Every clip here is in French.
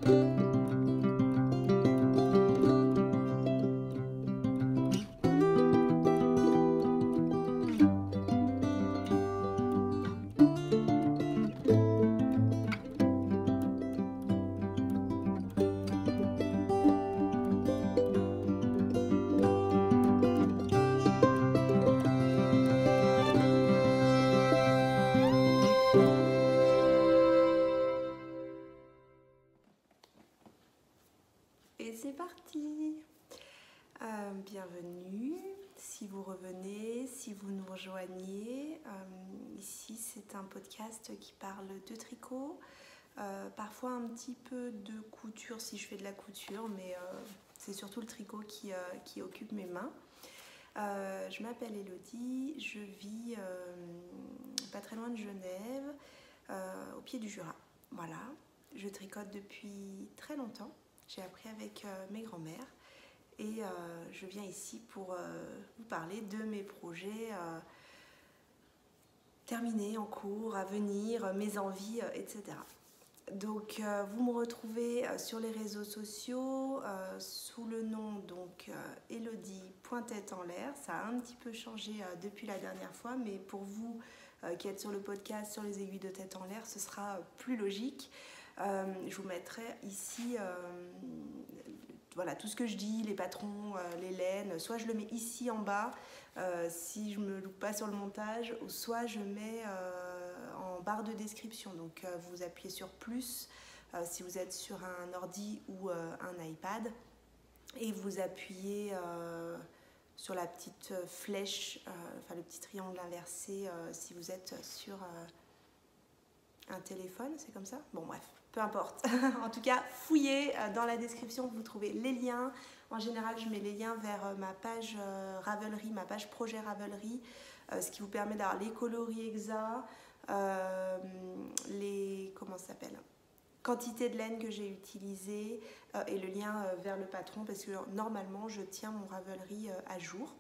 Et c'est parti. Bienvenue, si vous revenez, si vous nous rejoignez. Ici, c'est un podcast qui parle de tricot, parfois un petit peu de couture si je fais de la couture, mais c'est surtout le tricot qui occupe mes mains. Je m'appelle Elodie, je vis pas très loin de Genève, au pied du Jura. Voilà, je tricote depuis très longtemps. J'ai appris avec mes grands-mères et je viens ici pour vous parler de mes projets terminés, en cours, à venir, mes envies, etc. Donc vous me retrouvez sur les réseaux sociaux sous le nom donc Elodie.tête en l'air. Ça a un petit peu changé depuis la dernière fois, mais pour vous qui êtes sur le podcast, sur les aiguilles de tête en l'air, ce sera plus logique. Je vous mettrai ici voilà, tout ce que je dis, les patrons, les laines, soit je le mets ici en bas si je ne me loupe pas sur le montage, ou soit je mets en barre de description. Donc vous appuyez sur plus si vous êtes sur un ordi ou un iPad, et vous appuyez sur la petite flèche, enfin le petit triangle inversé si vous êtes sur un téléphone, c'est comme ça? Bon bref, peu importe. En tout cas, fouillez dans la description, vous trouvez les liens. En général, je mets les liens vers ma page Ravelry, ma page projet Ravelry, ce qui vous permet d'avoir les coloris exacts, les, comment ça s'appelle, quantité de laine que j'ai utilisée et le lien vers le patron, parce que normalement, je tiens mon Ravelry à jour.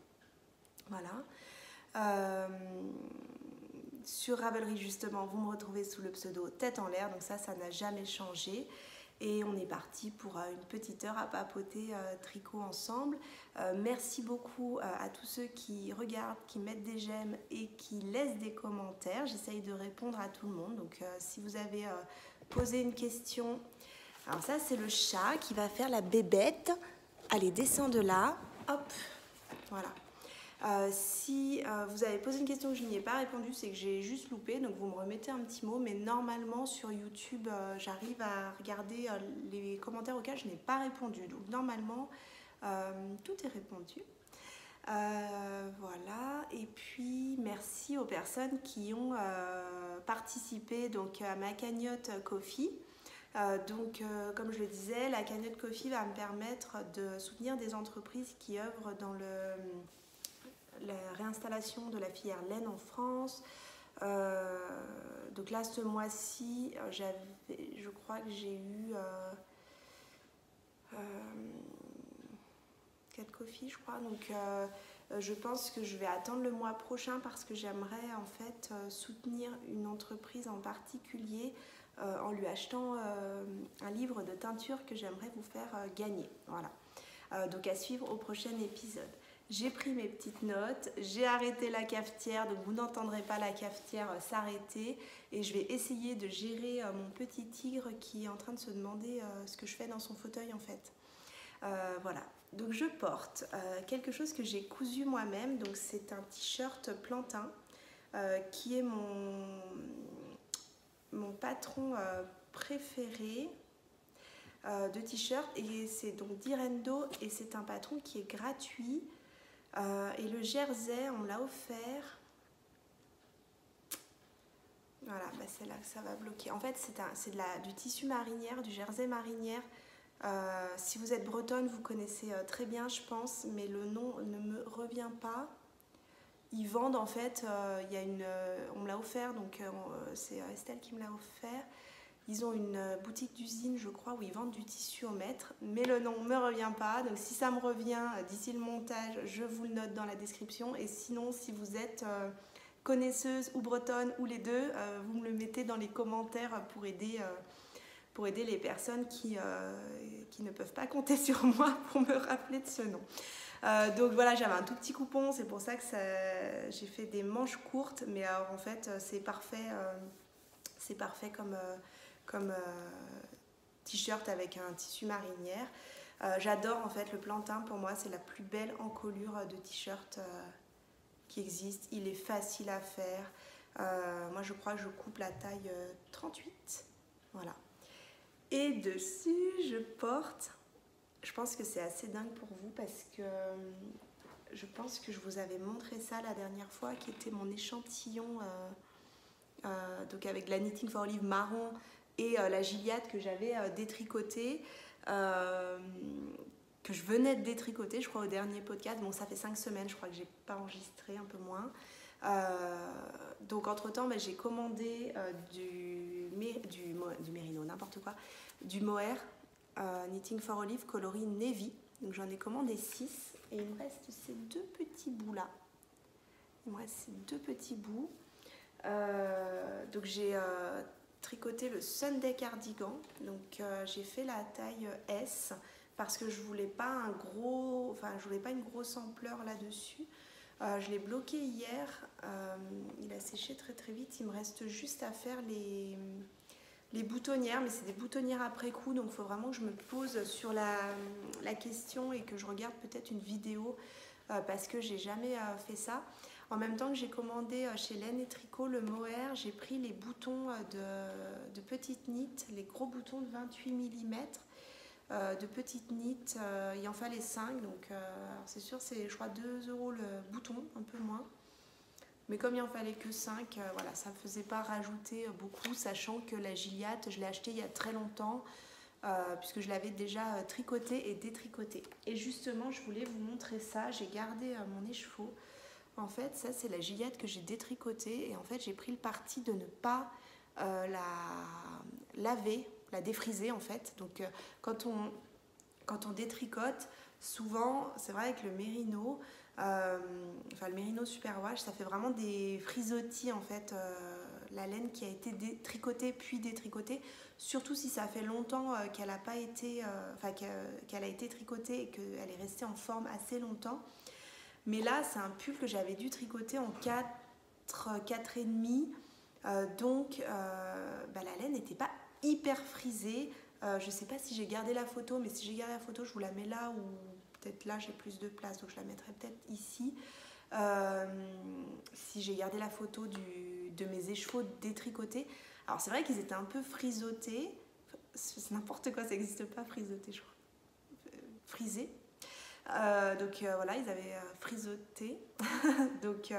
Voilà. Sur Ravelry justement, vous me retrouvez sous le pseudo Tête en l'air, donc ça n'a jamais changé. Et on est parti pour une petite heure à papoter tricot ensemble. Merci beaucoup à tous ceux qui regardent, qui mettent des j'aime et qui laissent des commentaires. J'essaye de répondre à tout le monde. Donc si vous avez posé une question... Alors ça, c'est le chat qui va faire la bébête. Allez, descends de là. Hop, voilà. Si vous avez posé une question que je n'y ai pas répondu, c'est que j'ai juste loupé, donc vous me remettez un petit mot, mais normalement sur YouTube, j'arrive à regarder les commentaires auxquels je n'ai pas répondu, donc normalement tout est répondu. Voilà, et puis merci aux personnes qui ont participé donc, à ma cagnotte Ko-fi. Comme je le disais, la cagnotte Ko-fi va me permettre de soutenir des entreprises qui œuvrent dans la réinstallation de la filière laine en France. Donc là, ce mois-ci, je crois que j'ai eu 4 Ko-fi, je crois. Donc je pense que je vais attendre le mois prochain parce que j'aimerais en fait soutenir une entreprise en particulier en lui achetant un livre de teinture que j'aimerais vous faire gagner. Voilà. Donc à suivre au prochain épisode. J'ai pris mes petites notes, j'ai arrêté la cafetière, donc vous n'entendrez pas la cafetière s'arrêter, et je vais essayer de gérer mon petit tigre qui est en train de se demander ce que je fais dans son fauteuil en fait. Voilà, donc je porte quelque chose que j'ai cousu moi-même, donc c'est un t-shirt plantain qui est mon patron préféré de t-shirt, et c'est donc d'Irendo, et c'est un patron qui est gratuit. Et le jersey, on me l'a offert. Voilà, bah c'est là que ça va bloquer. En fait, c'est du tissu marinière, du jersey marinière. Si vous êtes bretonne, vous connaissez très bien, je pense, mais le nom ne me revient pas. Ils vendent en fait, on me l'a offert, donc c'est Estelle qui me l'a offert. Ils ont une boutique d'usine, je crois, où ils vendent du tissu au mètre, mais le nom ne me revient pas. Donc si ça me revient d'ici le montage, je vous le note dans la description. Et sinon, si vous êtes connaisseuse ou bretonne ou les deux, vous me le mettez dans les commentaires pour aider pour aider les personnes qui ne peuvent pas compter sur moi pour me rappeler de ce nom. Donc voilà, j'avais un tout petit coupon, c'est pour ça que j'ai fait des manches courtes, mais en fait c'est parfait comme t-shirt avec un tissu marinière. J'adore en fait le plantain, pour moi c'est la plus belle encolure de t-shirt qui existe. Il est facile à faire. Moi je crois que je coupe la taille 38. Voilà. Et dessus je porte, je pense que c'est assez dingue pour vous parce que je pense que je vous avais montré ça la dernière fois, qui était mon échantillon donc avec la Knitting for Olive marron et la Gilliatt que j'avais détricotée, que je venais de détricoter, je crois, au dernier podcast. Bon, ça fait 5 semaines, je crois que j'ai pas enregistré, un peu moins. Donc entre-temps, j'ai commandé du Merino, n'importe quoi, du Mohair Knitting for Olive coloris Navy. Donc j'en ai commandé 6 et il me reste ces 2 petits bouts là. Il me reste ces 2 petits bouts. Donc j'ai tricoté le Sunday cardigan. Donc j'ai fait la taille S parce que je voulais pas une grosse ampleur là-dessus. Je l'ai bloqué hier. Il a séché très très vite. Il me reste juste à faire les boutonnières, mais c'est des boutonnières après coup, donc il faut vraiment que je me pose sur la question et que je regarde peut-être une vidéo parce que j'ai jamais fait ça. En même temps que j'ai commandé chez Laine et Tricot le Mohair, j'ai pris les boutons de petite knit, les gros boutons de 28 mm de petite knit. Il en fallait 5, donc c'est sûr, c'est je crois 2 € le bouton, un peu moins. Mais comme il en fallait que 5, voilà, ça ne faisait pas rajouter beaucoup, sachant que la Gilliatt, je l'ai achetée il y a très longtemps, puisque je l'avais déjà tricotée et détricotée. Et justement, je voulais vous montrer ça, j'ai gardé mon écheveau. En fait, ça c'est la Gilliatt que j'ai détricotée, et en fait j'ai pris le parti de ne pas la laver, la défriser en fait. Donc quand on détricote, souvent, c'est vrai avec le mérino, le mérino superwash, ça fait vraiment des frisottis en fait, la laine qui a été tricotée puis détricotée, surtout si ça fait longtemps qu'elle n'a pas été, qu'elle a été tricotée et qu'elle est restée en forme assez longtemps. Mais là, c'est un pull que j'avais dû tricoter en 4,5, donc la laine n'était pas hyper frisée. Je ne sais pas si j'ai gardé la photo, mais si j'ai gardé la photo, je vous la mets là ou peut-être là, j'ai plus de place, donc je la mettrai peut-être ici. Si j'ai gardé la photo de mes écheveaux détricotés. Alors c'est vrai qu'ils étaient un peu frisotés. C'est n'importe quoi, ça n'existe pas, frisoté, je crois. Frisé. Donc voilà, ils avaient frisoté. Donc...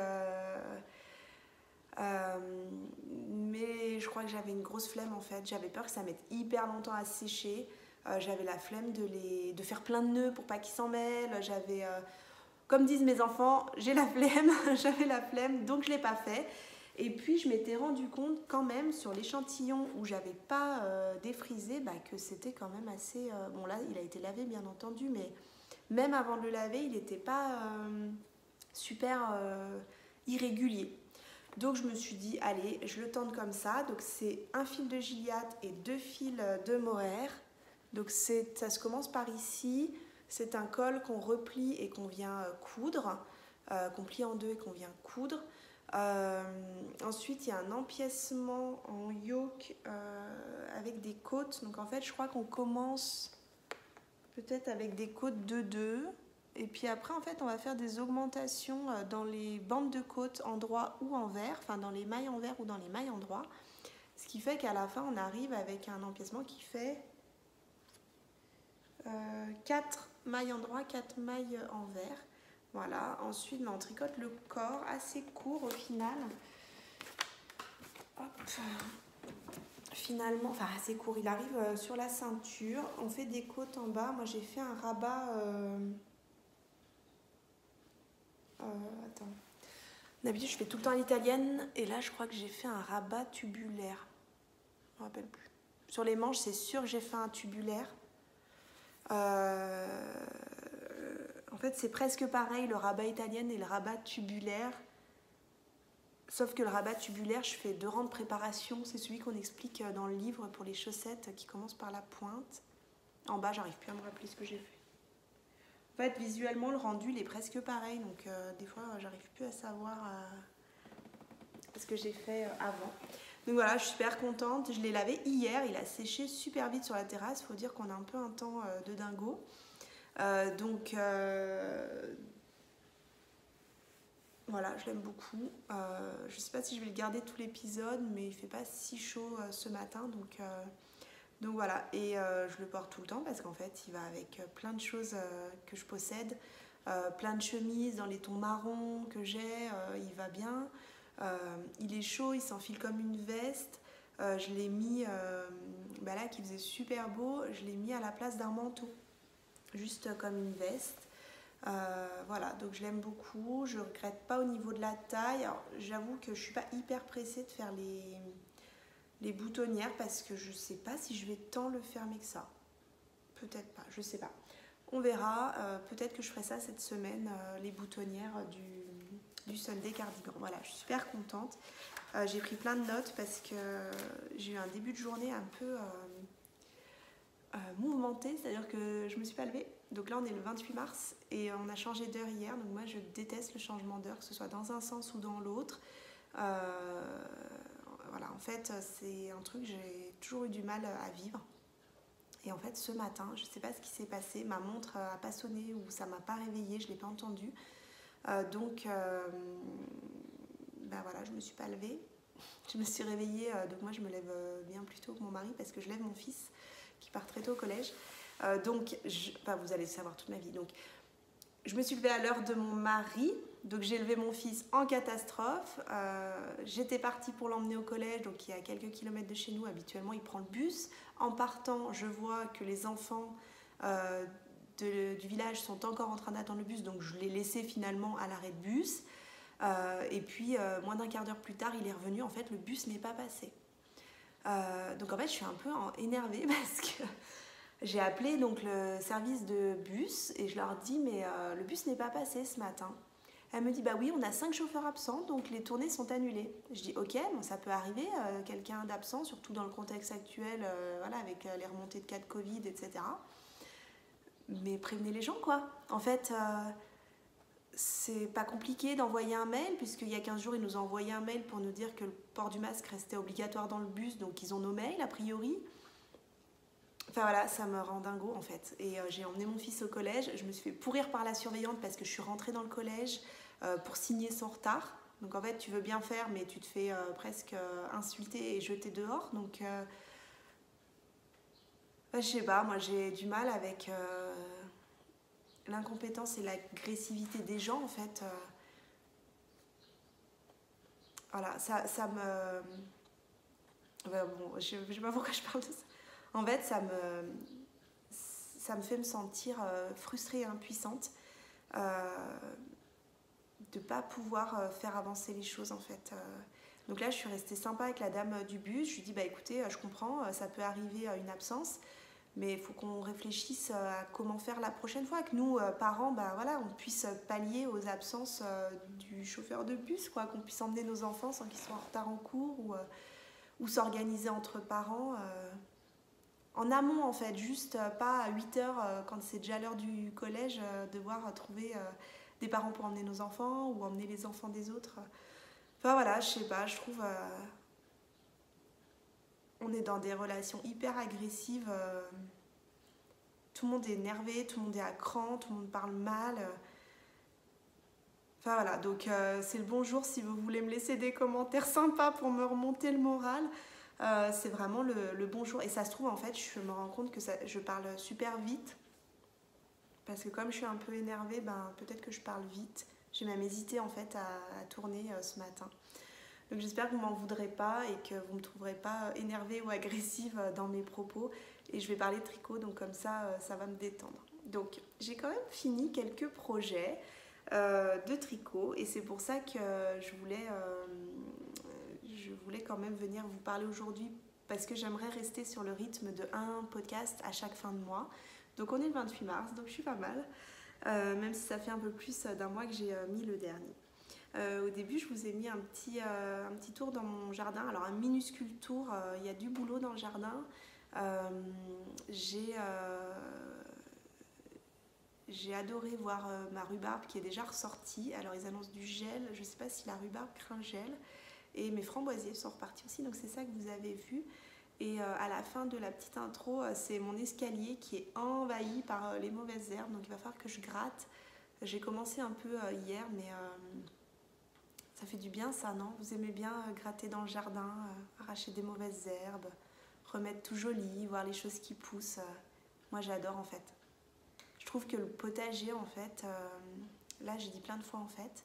mais je crois que j'avais une grosse flemme en fait, j'avais peur que ça mette hyper longtemps à sécher, j'avais la flemme de faire plein de nœuds pour pas qu'ils s'en mêlent, j'avais, comme disent mes enfants, j'ai la flemme, j'avais la flemme, donc je l'ai pas fait. Et puis je m'étais rendu compte quand même sur l'échantillon où j'avais pas défrisé que c'était quand même assez, bon là il a été lavé bien entendu, mais même avant de le laver il n'était pas super irrégulier. Donc je me suis dit, allez, je le tente comme ça. Donc c'est un fil de Gilliatt et 2 fils de Mohair. Donc ça se commence par ici. C'est un col qu'on replie et qu'on vient coudre, qu'on plie en 2 et qu'on vient coudre. Ensuite, il y a un empiècement en yoke avec des côtes. Donc en fait, je crois qu'on commence peut-être avec des côtes de 2. Et puis après, en fait, on va faire des augmentations dans les bandes de côte endroit ou envers, enfin dans les mailles envers ou dans les mailles endroit. Ce qui fait qu'à la fin, on arrive avec un empiècement qui fait 4 mailles endroit, 4 mailles envers. Voilà, ensuite, on tricote le corps assez court au final. Hop. Finalement, enfin assez court, il arrive sur la ceinture. On fait des côtes en bas. Moi, j'ai fait un rabat... attends. D'habitude, je fais tout le temps à l'italienne. Et là, je crois que j'ai fait un rabat tubulaire. Je me rappelle plus. Sur les manches, c'est sûr que j'ai fait un tubulaire. En fait, c'est presque pareil, le rabat italienne et le rabat tubulaire. Sauf que le rabat tubulaire, je fais 2 rangs de préparation. C'est celui qu'on explique dans le livre pour les chaussettes qui commence par la pointe. En bas, j'arrive plus à me rappeler ce que j'ai fait. En fait, visuellement, le rendu, il est presque pareil. Donc, des fois, j'arrive plus à savoir ce que j'ai fait avant. Donc voilà, je suis super contente. Je l'ai lavé hier. Il a séché super vite sur la terrasse. Il faut dire qu'on a un peu un temps de dingo. Voilà, je l'aime beaucoup. Je ne sais pas si je vais le garder tout l'épisode, mais il fait pas si chaud ce matin. Donc voilà, et je le porte tout le temps parce qu'en fait, il va avec plein de choses que je possède. Plein de chemises dans les tons marrons que j'ai, il va bien. Il est chaud, il s'enfile comme une veste. Je l'ai mis, là qui faisait super beau, je l'ai mis à la place d'un manteau, juste comme une veste. Voilà, donc je l'aime beaucoup. Je regrette pas au niveau de la taille. Alors, j'avoue que je suis pas hyper pressée de faire les boutonnières parce que je sais pas si je vais tant le fermer que ça. Peut-être pas, je sais pas. On verra. Peut-être que je ferai ça cette semaine, les boutonnières du Sunday Cardigan. Voilà, je suis super contente. J'ai pris plein de notes parce que j'ai eu un début de journée un peu mouvementé, c'est-à-dire que je me suis pas levée. Donc là on est le 28 mars et on a changé d'heure hier, donc moi je déteste le changement d'heure, que ce soit dans un sens ou dans l'autre. Voilà, en fait c'est un truc que j'ai toujours eu du mal à vivre. Et en fait ce matin, je sais pas ce qui s'est passé, ma montre a pas sonné ou ça m'a pas réveillée, je l'ai pas entendu. Donc voilà, je me suis pas levée. Je me suis réveillée, donc moi je me lève bien plus tôt que mon mari parce que je lève mon fils qui part très tôt au collège. Vous allez savoir toute ma vie. Donc, je me suis levée à l'heure de mon mari. Donc, j'ai levé mon fils en catastrophe. J'étais partie pour l'emmener au collège, donc il y a quelques kilomètres de chez nous. Habituellement, il prend le bus. En partant, je vois que les enfants du village sont encore en train d'attendre le bus. Donc, je l'ai laissé finalement à l'arrêt de bus. Et puis, moins d'un quart d'heure plus tard, il est revenu. En fait, le bus n'est pas passé. Donc, en fait, je suis un peu énervée parce que j'ai appelé donc le service de bus et je leur dis mais le bus n'est pas passé ce matin. Elle me dit bah oui on a 5 chauffeurs absents donc les tournées sont annulées. Je dis ok bon ça peut arriver quelqu'un d'absent surtout dans le contexte actuel voilà avec les remontées de cas de Covid etc. Mais prévenez les gens quoi. En fait c'est pas compliqué d'envoyer un mail puisqu'il y a 15 jours ils nous ont envoyé un mail pour nous dire que le port du masque restait obligatoire dans le bus donc ils ont nos mails a priori. Enfin voilà, ça me rend dingo en fait. Et j'ai emmené mon fils au collège. Je me suis fait pourrir par la surveillante parce que je suis rentrée dans le collège pour signer son retard. Donc en fait, tu veux bien faire, mais tu te fais presque insulter et jeter dehors. Donc je sais pas, moi j'ai du mal avec l'incompétence et l'agressivité des gens en fait. Voilà, ça me... bon, je sais pas pourquoi je parle de ça. En fait, ça me fait me sentir frustrée et impuissante de ne pas pouvoir faire avancer les choses en fait. Donc là, je suis restée sympa avec la dame du bus. Je lui dis bah écoutez, je comprends, ça peut arriver une absence, mais il faut qu'on réfléchisse à comment faire la prochaine fois, que nous, parents, on puisse pallier aux absences du chauffeur de bus, quoi, qu'on puisse emmener nos enfants sans qu'ils soient en retard en cours ou s'organiser entre parents. En amont en fait, juste pas à 8h quand c'est déjà l'heure du collège, devoir trouver des parents pour emmener nos enfants ou emmener les enfants des autres. Enfin voilà, je sais pas, je trouve on est dans des relations hyper agressives. Tout le monde est énervé, tout le monde est à cran, tout le monde parle mal. Enfin voilà, donc c'est le bonjour si vous voulez me laisser des commentaires sympas pour me remonter le moral. C'est vraiment le bonjour. Et ça se trouve, en fait, je me rends compte que je parle super vite. Parce que comme je suis un peu énervée, peut-être que je parle vite. J'ai même hésité, en fait, à tourner ce matin. Donc j'espère que vous m'en voudrez pas et que vous ne me trouverez pas énervée ou agressive dans mes propos. Et je vais parler de tricot, donc comme ça, ça va me détendre. Donc j'ai quand même fini quelques projets de tricot. Et c'est pour ça que je voulais quand même venir vous parler aujourd'hui parce que j'aimerais rester sur le rythme de un podcast à chaque fin de mois. Donc on est le 28 mars, donc je suis pas mal, même si ça fait un peu plus d'un mois que j'ai mis le dernier. Au début, je vous ai mis un petit tour dans mon jardin, alors un minuscule tour, il y a du boulot dans le jardin. J'ai adoré voir ma rhubarbe qui est déjà ressortie. Alors ils annoncent du gel, je ne sais pas si la rhubarbe craint le gel. Et mes framboisiers sont repartis aussi, donc c'est ça que vous avez vu. Et à la fin de la petite intro, c'est mon escalier qui est envahi par les mauvaises herbes, donc il va falloir que je gratte. J'ai commencé un peu hier, mais ça fait du bien ça, non? Vous aimez bien gratter dans le jardin, arracher des mauvaises herbes, remettre tout joli, voir les choses qui poussent. Moi j'adore en fait. Je trouve que le potager en fait, là j'ai dit plein de fois en fait,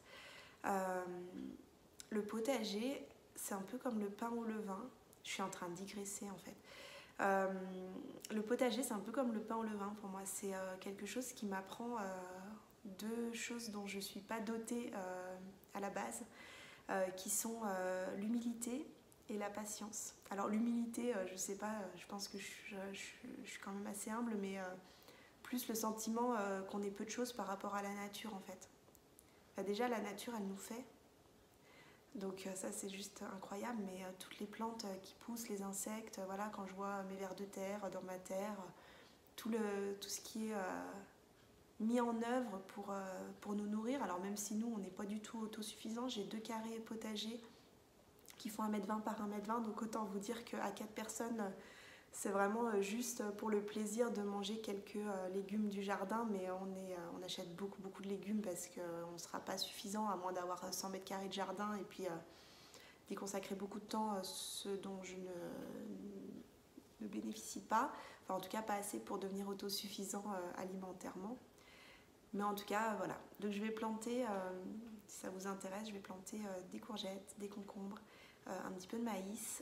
le potager c'est un peu comme le pain au levain. Je suis en train de digresser en fait. Le potager c'est un peu comme le pain au levain pour moi. C'est quelque chose qui m'apprend deux choses dont je ne suis pas dotée à la base, qui sont l'humilité et la patience. Alors l'humilité, je sais pas, je pense que je suis quand même assez humble, mais plus le sentiment qu'on est peu de choses par rapport à la nature en fait. Déjà la nature elle nous fait, donc ça c'est juste incroyable, mais toutes les plantes qui poussent, les insectes, voilà, quand je vois mes vers de terre dans ma terre, tout ce qui est mis en œuvre pour nous nourrir. Alors même si nous on n'est pas du tout autosuffisants, j'ai 2 carrés potagers qui font 1,20 m par 1,20 m, donc autant vous dire qu'à 4 personnes c'est vraiment juste pour le plaisir de manger quelques légumes du jardin, mais on achète beaucoup de légumes parce qu'on ne sera pas suffisant à moins d'avoir 100 m² de jardin et puis d'y consacrer beaucoup de temps, ce dont je ne bénéficie pas, enfin en tout cas pas assez pour devenir autosuffisant alimentairement. Mais en tout cas, voilà. Donc je vais planter, si ça vous intéresse, je vais planter des courgettes, des concombres, un petit peu de maïs,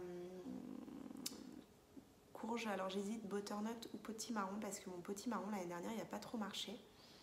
courge. Alors j'hésite butternut ou potimarron parce que mon potimarron l'année dernière il n'a pas trop marché.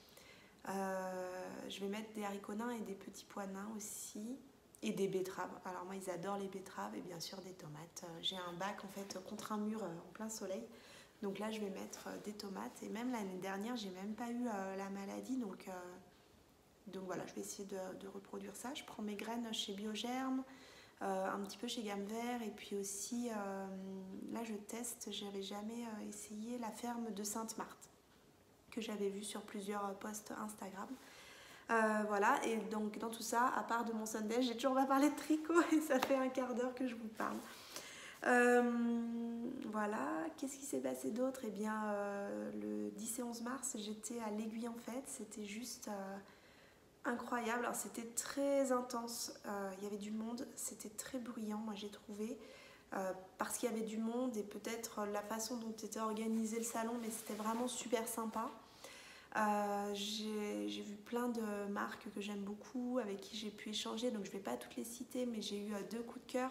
Je vais mettre des haricots nains et des petits pois nains aussi. Et des betteraves. Alors moi ils adorent les betteraves et bien sûr des tomates. J'ai un bac en fait contre un mur en plein soleil. Donc là, je vais mettre des tomates. Et même l'année dernière, j'ai même pas eu la maladie. Donc voilà, je vais essayer de reproduire ça. Je prends mes graines chez Biogerme, un petit peu chez Gamme Vert. Et puis aussi, là, je teste. J'avais jamais essayé la ferme de Sainte-Marthe, que j'avais vue sur plusieurs posts Instagram. Voilà, et donc dans tout ça, à part de mon Sunday, j'ai toujours pas parlé de tricot et ça fait un quart d'heure que je vous parle. Voilà, qu'est-ce qui s'est passé d'autre? Eh bien, le 10 et 11 mars, j'étais à l'Aiguille en Fête, c'était juste incroyable. Alors, c'était très intense, il y avait du monde, c'était très bruyant, moi j'ai trouvé, parce qu'il y avait du monde et peut-être la façon dont était organisé le salon, mais c'était vraiment super sympa. J'ai vu plein de marques que j'aime beaucoup, avec qui j'ai pu échanger, donc je ne vais pas toutes les citer, mais j'ai eu 2 coups de cœur.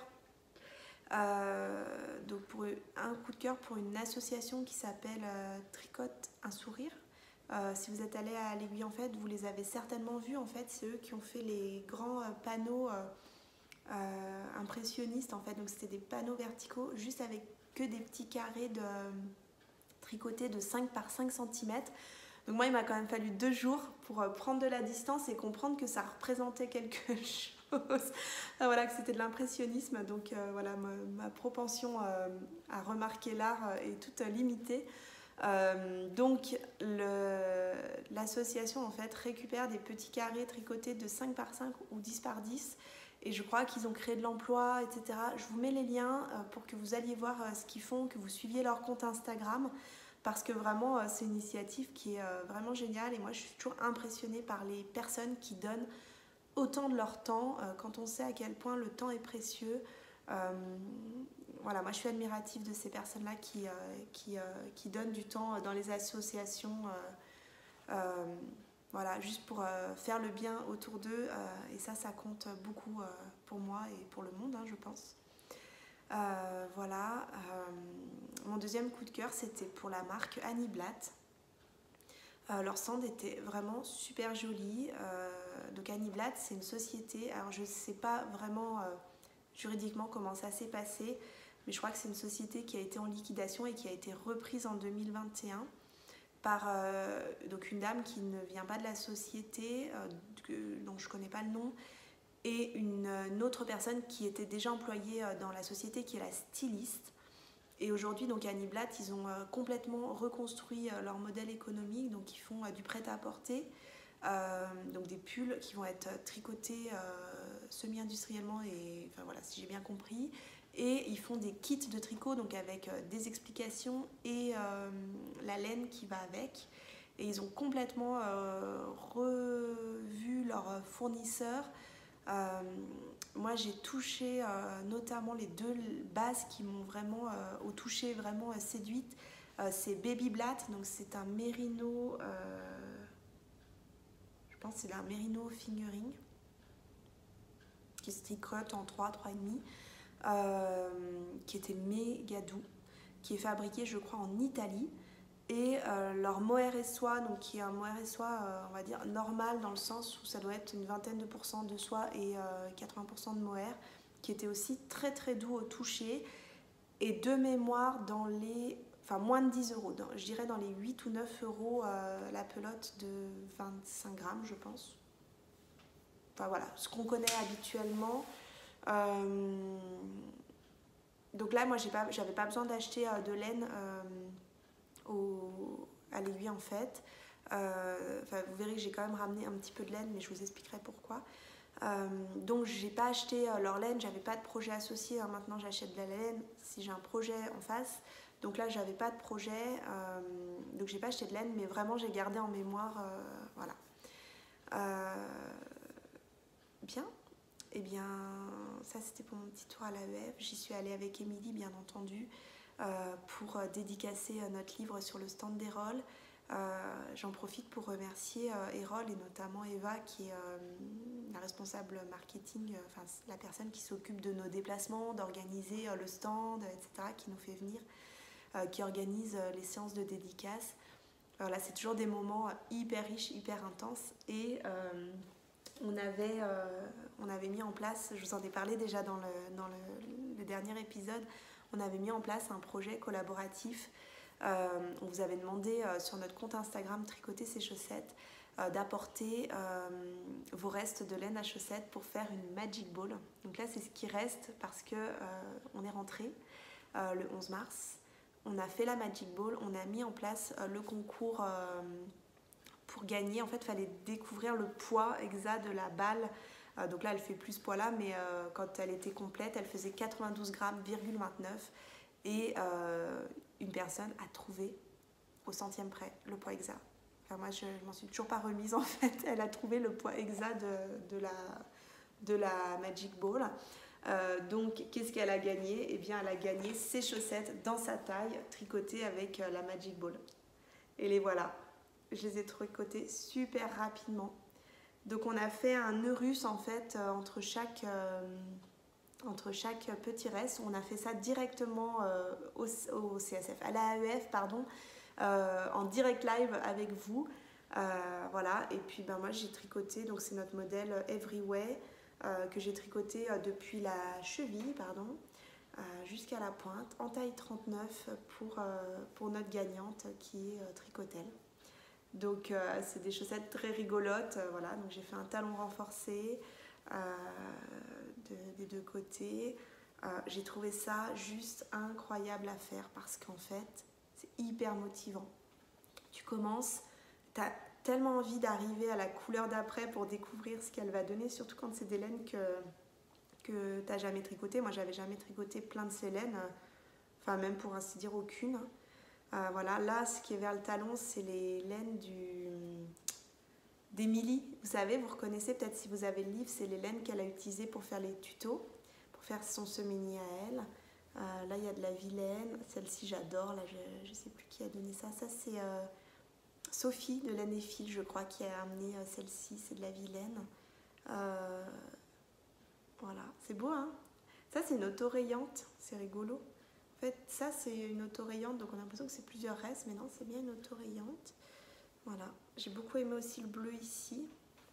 Donc pour un coup de cœur pour une association qui s'appelle Tricote un sourire. Si vous êtes allé à l'Aiguille en Fête, vous les avez certainement vus. En fait, c'est eux qui ont fait les grands panneaux impressionnistes. En fait, donc c'était des panneaux verticaux juste avec que des petits carrés de tricotés de 5 par 5 cm. Donc moi, il m'a quand même fallu 2 jours pour prendre de la distance et comprendre que ça représentait quelque chose. Voilà, que c'était de l'impressionnisme. Donc voilà, ma propension à remarquer l'art est toute limitée. Donc l'association en fait récupère des petits carrés tricotés de 5 par 5 ou 10 par 10 et je crois qu'ils ont créé de l'emploi, etc. Je vous mets les liens pour que vous alliez voir ce qu'ils font, que vous suiviez leur compte Instagram, parce que vraiment c'est une initiative qui est vraiment géniale et moi je suis toujours impressionnée par les personnes qui donnent autant de leur temps quand on sait à quel point le temps est précieux. Voilà, moi je suis admirative de ces personnes-là qui donnent du temps dans les associations, voilà, juste pour faire le bien autour d'eux, et ça compte beaucoup pour moi et pour le monde, hein, je pense. Voilà, mon deuxième coup de cœur, c'était pour la marque Annie Blatt. Leur stand était vraiment super joli. Donc Annie Blatt, c'est une société, alors je ne sais pas vraiment juridiquement comment ça s'est passé, mais je crois que c'est une société qui a été en liquidation et qui a été reprise en 2021 par donc une dame qui ne vient pas de la société, dont je ne connais pas le nom, et une autre personne qui était déjà employée dans la société, qui est la styliste. Et aujourd'hui, donc à Niblatt, ils ont complètement reconstruit leur modèle économique. Donc ils font du prêt-à-porter, donc des pulls qui vont être tricotés semi-industriellement, et enfin voilà, si j'ai bien compris. Et ils font des kits de tricot, donc avec des explications et la laine qui va avec. Et ils ont complètement revu leurs fournisseurs. Moi j'ai touché notamment les deux bases qui m'ont vraiment au toucher vraiment séduite. C'est Baby Blatt, donc c'est un mérino, je pense que c'est un mérino fingering qui se tricote en 3,5, qui était méga doux, qui est fabriqué je crois en Italie. Et leur mohair et soie, donc qui est un mohair et soie, on va dire normal, dans le sens où ça doit être une vingtaine de pourcents de soie et 80% de mohair, qui était aussi très très doux au toucher, et de mémoire dans les, enfin moins de 10 euros, je dirais dans les 8 ou 9 euros la pelote de 25 grammes je pense. Enfin voilà, ce qu'on connaît habituellement. Donc là moi j'avais pas besoin d'acheter de laine à l'aiguille en fait. Vous verrez que j'ai quand même ramené un petit peu de laine, mais je vous expliquerai pourquoi. Donc j'ai pas acheté leur laine, j'avais pas de projet associé, hein. Maintenant j'achète de la laine si j'ai un projet en face. Donc là j'avais pas de projet, donc j'ai pas acheté de laine, mais vraiment j'ai gardé en mémoire, voilà. Bien, et bien ça c'était pour mon petit tour à l'AEF. J'y suis allée avec Émilie bien entendu, pour dédicacer notre livre sur le stand d'Erol. J'en profite pour remercier Erol et notamment Eva qui est la responsable marketing, enfin la personne qui s'occupe de nos déplacements, d'organiser le stand, etc., qui nous fait venir, qui organise les séances de dédicace. Là c'est toujours des moments hyper riches, hyper intenses, et on avait mis en place, je vous en ai parlé déjà dans le dernier épisode, on avait mis en place un projet collaboratif. On vous avait demandé sur notre compte Instagram Tricoter ses chaussettes d'apporter vos restes de laine à chaussettes pour faire une Magic Ball. Donc là c'est ce qui reste parce que on est rentré le 11 mars. On a fait la Magic Ball, on a mis en place le concours pour gagner. En fait il fallait découvrir le poids exact de la balle. Donc là elle fait plus ce poids là, mais quand elle était complète elle faisait 92 grammes, 29, et une personne a trouvé au centième près le poids exact. Enfin, moi je m'en suis toujours pas remise en fait. Elle a trouvé le poids exact de la Magic Ball. Donc qu'est-ce qu'elle a gagné? Eh bien elle a gagné ses chaussettes dans sa taille, tricotées avec la Magic Ball. Et les voilà, je les ai tricotées super rapidement. Donc on a fait un nœud russe en fait entre chaque petit reste. On a fait ça directement au CSF, à l'AEF pardon, en direct live avec vous. Voilà, et puis moi j'ai tricoté, donc c'est notre modèle Everyway que j'ai tricoté depuis la cheville jusqu'à la pointe en taille 39 pour notre gagnante qui est Tricotel. Donc c'est des chaussettes très rigolotes, voilà. Donc j'ai fait un talon renforcé des deux côtés. J'ai trouvé ça juste incroyable à faire parce qu'en fait c'est hyper motivant. Tu commences, tu as tellement envie d'arriver à la couleur d'après pour découvrir ce qu'elle va donner, surtout quand c'est des laines que tu n'as jamais tricotées. Moi j'avais jamais tricoté plein de ces laines, enfin même pour ainsi dire aucune. Voilà, là ce qui est vers le talon c'est les laines d'Emilie. Vous savez, vous reconnaissez peut-être si vous avez le livre, c'est les laines qu'elle a utilisées pour faire les tutos, pour faire son semini à elle. Là il y a de la vilaine, celle-ci j'adore, là je ne sais plus qui a donné ça. Ça c'est Sophie de Laine et Fil je crois qui a amené celle-ci, c'est de la vilaine. Voilà, c'est beau hein. Ça c'est une autorayante, c'est rigolo. En fait ça c'est une autorayante, donc on a l'impression que c'est plusieurs restes, mais non c'est bien une autorayante. Voilà, j'ai beaucoup aimé aussi le bleu ici.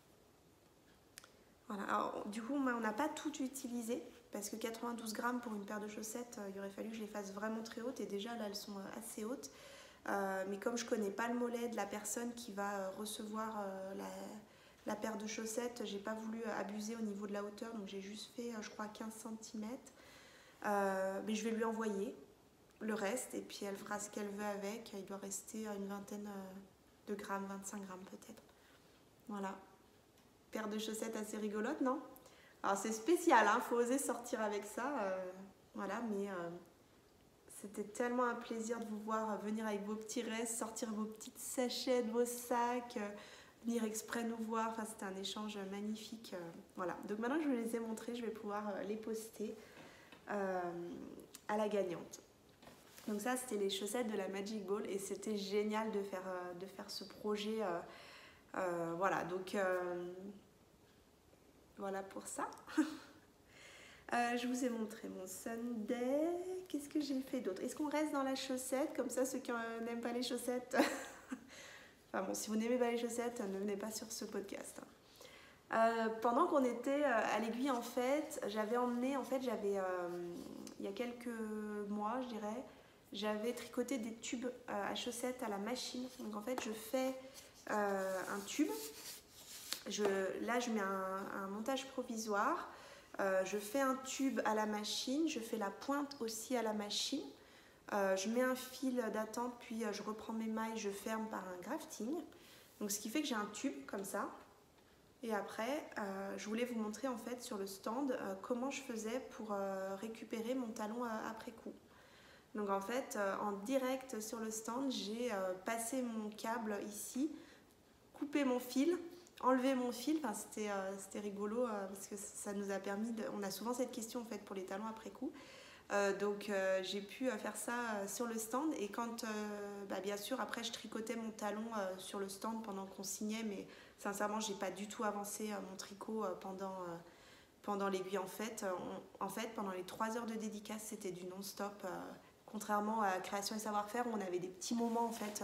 Voilà, alors du coup on n'a pas tout utilisé parce que 92 grammes pour une paire de chaussettes, il aurait fallu que je les fasse vraiment très hautes, et déjà là elles sont assez hautes. Mais comme je connais pas le mollet de la personne qui va recevoir La paire de chaussettes, j'ai pas voulu abuser au niveau de la hauteur, donc j'ai juste fait, je crois, 15 cm. Mais je vais lui envoyer le reste et puis elle fera ce qu'elle veut avec. Il doit rester une vingtaine de grammes, 25 grammes peut-être. Voilà. Paire de chaussettes assez rigolote, non? Alors c'est spécial, hein, faut oser sortir avec ça. Voilà, mais c'était tellement un plaisir de vous voir venir avec vos petits restes, sortir vos petites sachets, vos sacs, venir exprès nous voir. Enfin, c'était un échange magnifique. Voilà. Donc maintenant que je vous les ai montrés, je vais pouvoir les poster à la gagnante. Donc ça, c'était les chaussettes de la Magic Ball et c'était génial de faire ce projet. Voilà, donc voilà pour ça. Je vous ai montré mon Sunday. Qu'est-ce que j'ai fait d'autre? Est-ce qu'on reste dans la chaussette? Comme ça, ceux qui n'aiment pas les chaussettes... Enfin bon, si vous n'aimez pas les chaussettes, ne venez pas sur ce podcast. Pendant qu'on était à l'aiguille, en fait, j'avais emmené... En fait, il y a quelques mois, je dirais, j'avais tricoté des tubes à chaussettes à la machine. Donc en fait, je fais un tube. Là, je mets un montage provisoire. Je fais un tube à la machine, je fais la pointe aussi à la machine, je mets un fil d'attente, puis je reprends mes mailles, je ferme par un grafting. Donc ce qui fait que j'ai un tube comme ça. Et après, je voulais vous montrer en fait sur le stand comment je faisais pour récupérer mon talon après coup. Donc en fait, en direct sur le stand, j'ai passé mon câble ici, coupé mon fil, enlever mon fil. Enfin, c'était rigolo parce que ça nous a permis on a souvent cette question en fait pour les talons après coup. Donc j'ai pu faire ça sur le stand et quand bien sûr après je tricotais mon talon sur le stand pendant qu'on signait, mais sincèrement j'ai pas du tout avancé mon tricot pendant l'aiguille. En fait pendant les 3 heures de dédicace c'était du non-stop, contrairement à Création et Savoir-faire où on avait des petits moments en fait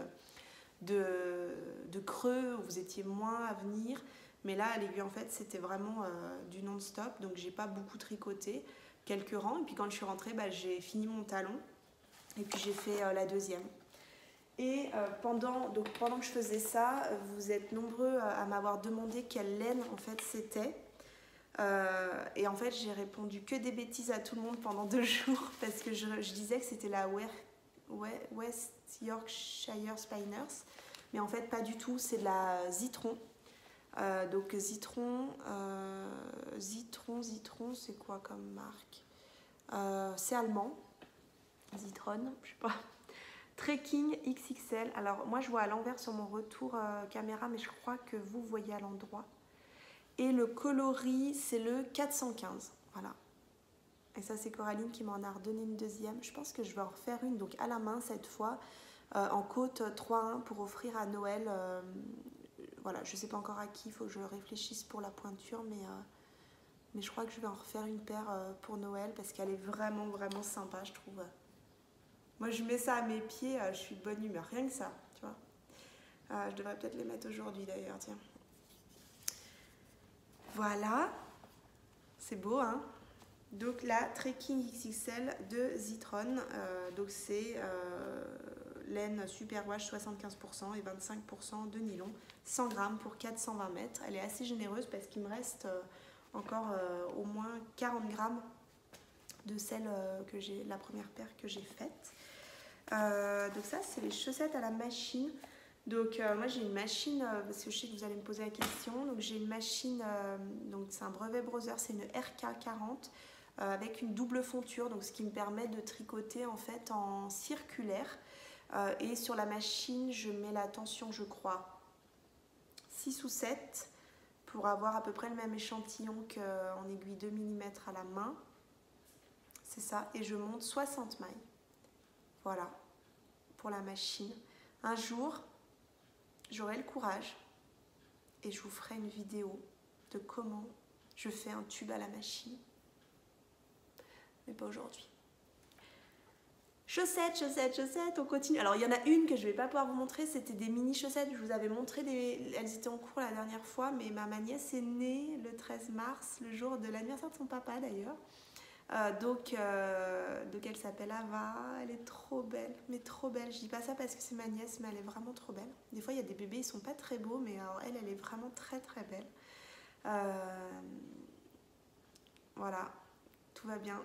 de creux où vous étiez moins à venir, mais là à l'aiguille en fait c'était vraiment du non-stop, donc j'ai pas beaucoup tricoté, quelques rangs, et puis quand je suis rentrée j'ai fini mon talon et puis j'ai fait la deuxième. Et pendant que je faisais ça, vous êtes nombreux à m'avoir demandé quelle laine en fait c'était, et en fait j'ai répondu que des bêtises à tout le monde pendant 2 jours parce que je disais que c'était la West Yorkshire Spinners, mais en fait pas du tout, c'est de la Zitron. Donc Zitron, c'est quoi comme marque? C'est allemand, Zitron, je sais pas. Trekking XXL. Alors moi je vois à l'envers sur mon retour caméra, mais je crois que vous voyez à l'endroit. Et le coloris c'est le 415, voilà. Et ça c'est Coraline qui m'en a redonné une deuxième. Je pense que je vais en refaire une donc à la main cette fois, en côte 3-1 pour offrir à Noël. Voilà, je sais pas encore à qui, il faut que je réfléchisse pour la pointure, mais je crois que je vais en refaire une paire pour Noël parce qu'elle est vraiment vraiment sympa, je trouve. Moi je mets ça à mes pieds, je suis de bonne humeur, rien que ça, tu vois. Je devrais peut-être les mettre aujourd'hui d'ailleurs, tiens. Voilà, c'est beau, hein. Donc la Trekking XXL de Zitron, donc c'est laine superwash 75% et 25% de nylon, 100 grammes pour 420 mètres. Elle est assez généreuse parce qu'il me reste encore au moins 40 grammes de celle que j'ai, la première paire que j'ai faite. Donc ça c'est les chaussettes à la machine. Donc moi j'ai une machine, parce que je sais que vous allez me poser la question, donc j'ai une machine, donc c'est un Brevet Brothers, c'est une RK40 avec une double fonture, donc ce qui me permet de tricoter en fait en circulaire. Et sur la machine je mets la tension je crois 6 ou 7 pour avoir à peu près le même échantillon qu'en aiguille 2 mm à la main. C'est ça, et je monte 60 mailles. Voilà, pour la machine. Un jour, j'aurai le courage et je vous ferai une vidéo de comment je fais un tube à la machine. Mais pas aujourd'hui. Chaussettes, chaussettes, chaussettes, on continue. Alors il y en a une que je ne vais pas pouvoir vous montrer, c'était des mini chaussettes. Je vous avais montré, elles étaient en cours la dernière fois, mais ma nièce est née le 13 mars, le jour de l'anniversaire de son papa d'ailleurs. Donc elle s'appelle Ava, elle est trop belle, mais trop belle. Je dis pas ça parce que c'est ma nièce, mais elle est vraiment trop belle. Des fois il y a des bébés, ils sont pas très beaux, mais alors elle est vraiment très très belle. Voilà, tout va bien.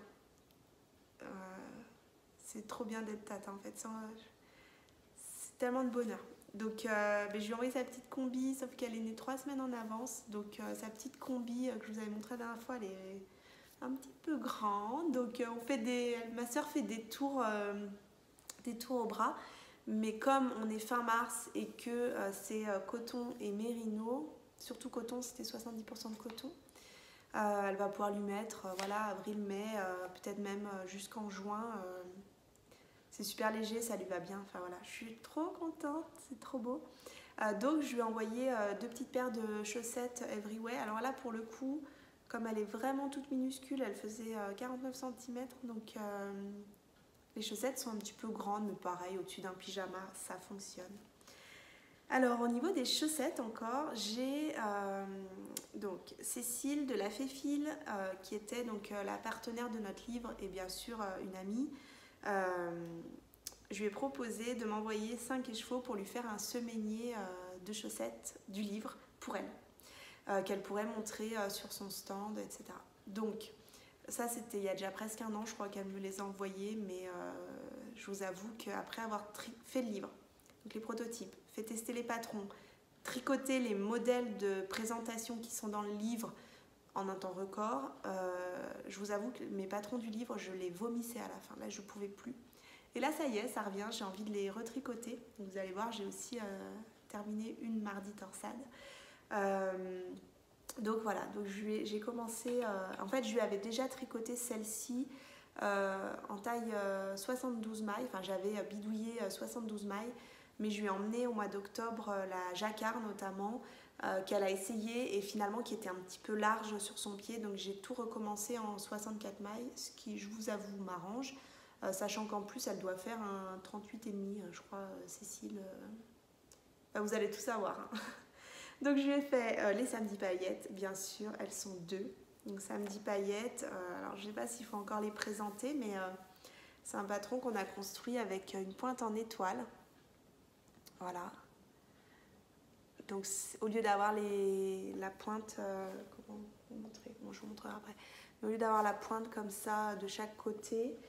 C'est trop bien d'être tata en fait, c'est tellement de bonheur. Donc je lui ai envoyé sa petite combi, sauf qu'elle est née 3 semaines en avance. Donc sa petite combi que je vous avais montré la dernière fois, elle est un petit peu grande. Donc ma soeur fait des tours au bras. Mais comme on est fin mars et que c'est coton et mérino, surtout coton, c'était 70% de coton, elle va pouvoir lui mettre voilà, avril, mai, peut-être même jusqu'en juin. C'est super léger, ça lui va bien. Enfin voilà, je suis trop contente, c'est trop beau. Donc je lui ai envoyé 2 petites paires de chaussettes Everyway. Alors là pour le coup, comme elle est vraiment toute minuscule, elle faisait 49 cm. Donc les chaussettes sont un petit peu grandes, mais pareil, au-dessus d'un pyjama, ça fonctionne. Alors au niveau des chaussettes encore, j'ai donc Cécile de la Féfile qui était donc la partenaire de notre livre et bien sûr une amie. Je lui ai proposé de m'envoyer 5 écheveaux pour lui faire un semainier de chaussettes du livre pour elle, qu'elle pourrait montrer sur son stand, etc. Donc ça c'était il y a déjà presque un an, je crois qu'elle me les a envoyés, mais je vous avoue qu'après avoir fait le livre, donc les prototypes, fait tester les patrons, tricoter les modèles de présentation qui sont dans le livre en un temps record, je vous avoue que mes patrons du livre, je les vomissais à la fin. Là, je ne pouvais plus. Et là, ça y est, ça revient. J'ai envie de les retricoter. Donc, vous allez voir, j'ai aussi terminé une mardi torsade. Donc voilà, donc j'ai commencé... en fait, je lui avais déjà tricoté celle-ci en taille 72 mailles. Enfin, j'avais bidouillé 72 mailles. Mais je lui ai emmené au mois d'octobre la jacquard notamment, qu'elle a essayé et finalement qui était un petit peu large sur son pied. Donc j'ai tout recommencé en 64 mailles, ce qui, je vous avoue, m'arrange. Sachant qu'en plus, elle doit faire un 38,5, je crois, Cécile. Enfin, vous allez tout savoir. Hein. Donc je lui ai fait les samedis paillettes, bien sûr, elles sont 2. Donc samedi paillettes, alors je ne sais pas s'il faut encore les présenter, mais c'est un patron qu'on a construit avec une pointe en étoile. Voilà. Donc au lieu d'avoir la pointe, comment vous montrer? Bon, je vous montrerai après. Mais au lieu d'avoir la pointe comme ça de chaque côté,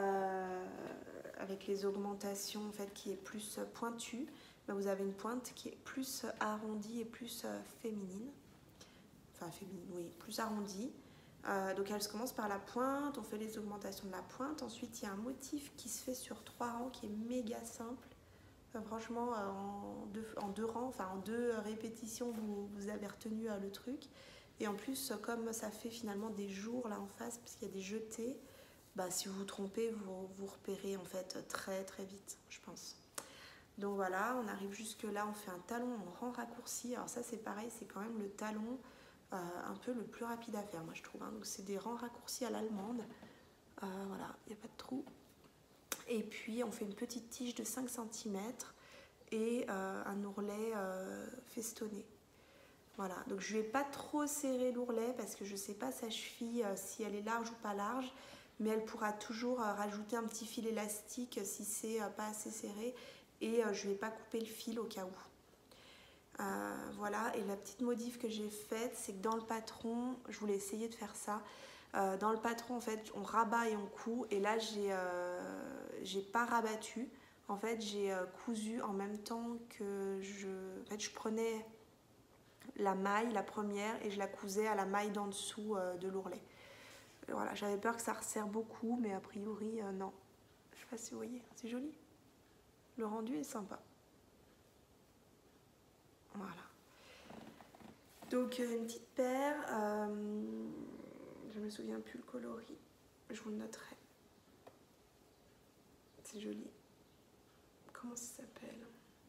avec les augmentations en fait qui est plus pointue, ben, vous avez une pointe qui est plus arrondie et plus féminine. Enfin féminine, oui, plus arrondie. Donc elle se commence par la pointe, on fait les augmentations de la pointe. Ensuite il y a un motif qui se fait sur 3 rangs qui est méga simple. Franchement, en deux rangs, enfin en 2 répétitions, vous avez retenu le truc. Et en plus, comme ça fait finalement des jours là en face, parce qu'il y a des jetés, bah, si vous vous trompez, vous repérez en fait très très vite, je pense. Donc voilà, on arrive jusque là, on fait un talon en rang raccourci. Alors ça c'est pareil, c'est quand même le talon un peu le plus rapide à faire, moi je trouve. Hein. Donc c'est des rangs raccourcis à l'allemande. Voilà, il n'y a pas de trou. Et puis on fait une petite tige de 5 cm et un ourlet festonné. Voilà, donc je ne vais pas trop serrer l'ourlet parce que je ne sais pas sa cheville si elle est large ou pas large, mais elle pourra toujours rajouter un petit fil élastique si c'est pas assez serré et je ne vais pas couper le fil au cas où. Voilà, et la petite modif que j'ai faite, c'est que dans le patron, je voulais essayer de faire ça. Dans le patron, en fait, on rabat et on coud. Et là, j'ai pas rabattu. En fait, j'ai cousu en même temps que je prenais la maille, la première, et je la cousais à la maille d'en dessous de l'ourlet. Voilà, j'avais peur que ça resserre beaucoup, mais a priori, non. Je sais pas si vous voyez, c'est joli. Le rendu est sympa. Voilà. Donc, une petite paire. Je me souviens plus le coloris. Je vous le noterai. C'est joli. Comment ça s'appelle?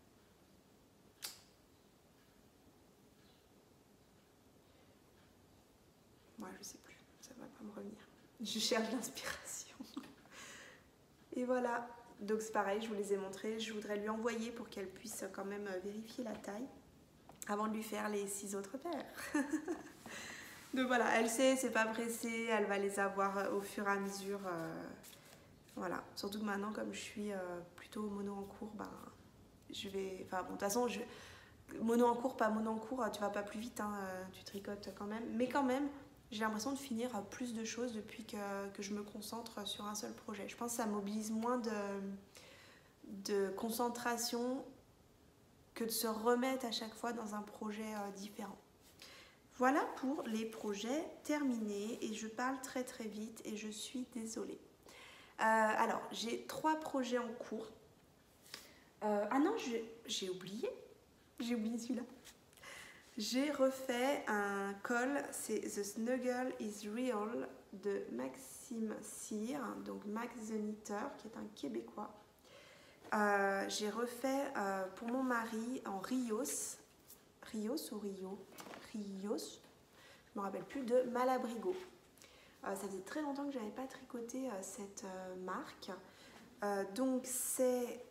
Moi, je sais plus. Ça va pas me revenir. Je cherche l'inspiration. Et voilà. Donc c'est pareil, je vous les ai montrés. Je voudrais lui envoyer pour qu'elle puisse quand même vérifier la taille avant de lui faire les 6 autres paires. Donc voilà, elle sait, c'est pas pressé, elle va les avoir au fur et à mesure. Voilà, surtout que maintenant, comme je suis plutôt mono en cours, ben, je vais. Enfin bon, de toute façon, mono en cours, pas mono en cours, tu vas pas plus vite, hein, tu tricotes quand même. Mais quand même, j'ai l'impression de finir plus de choses depuis que je me concentre sur un seul projet. Je pense que ça mobilise moins de concentration que de se remettre à chaque fois dans un projet différent. Voilà pour les projets terminés et je parle très très vite et je suis désolée. Alors, j'ai 3 projets en cours. Ah non, j'ai oublié celui-là. J'ai refait un col, c'est The Snuggle is Real de Maxime Cyr, donc Max the Knitter, qui est un Québécois. J'ai refait pour mon mari en Rios, Rios, je ne me rappelle plus, de Malabrigo. Ça faisait très longtemps que je n'avais pas tricoté cette marque. Donc c'est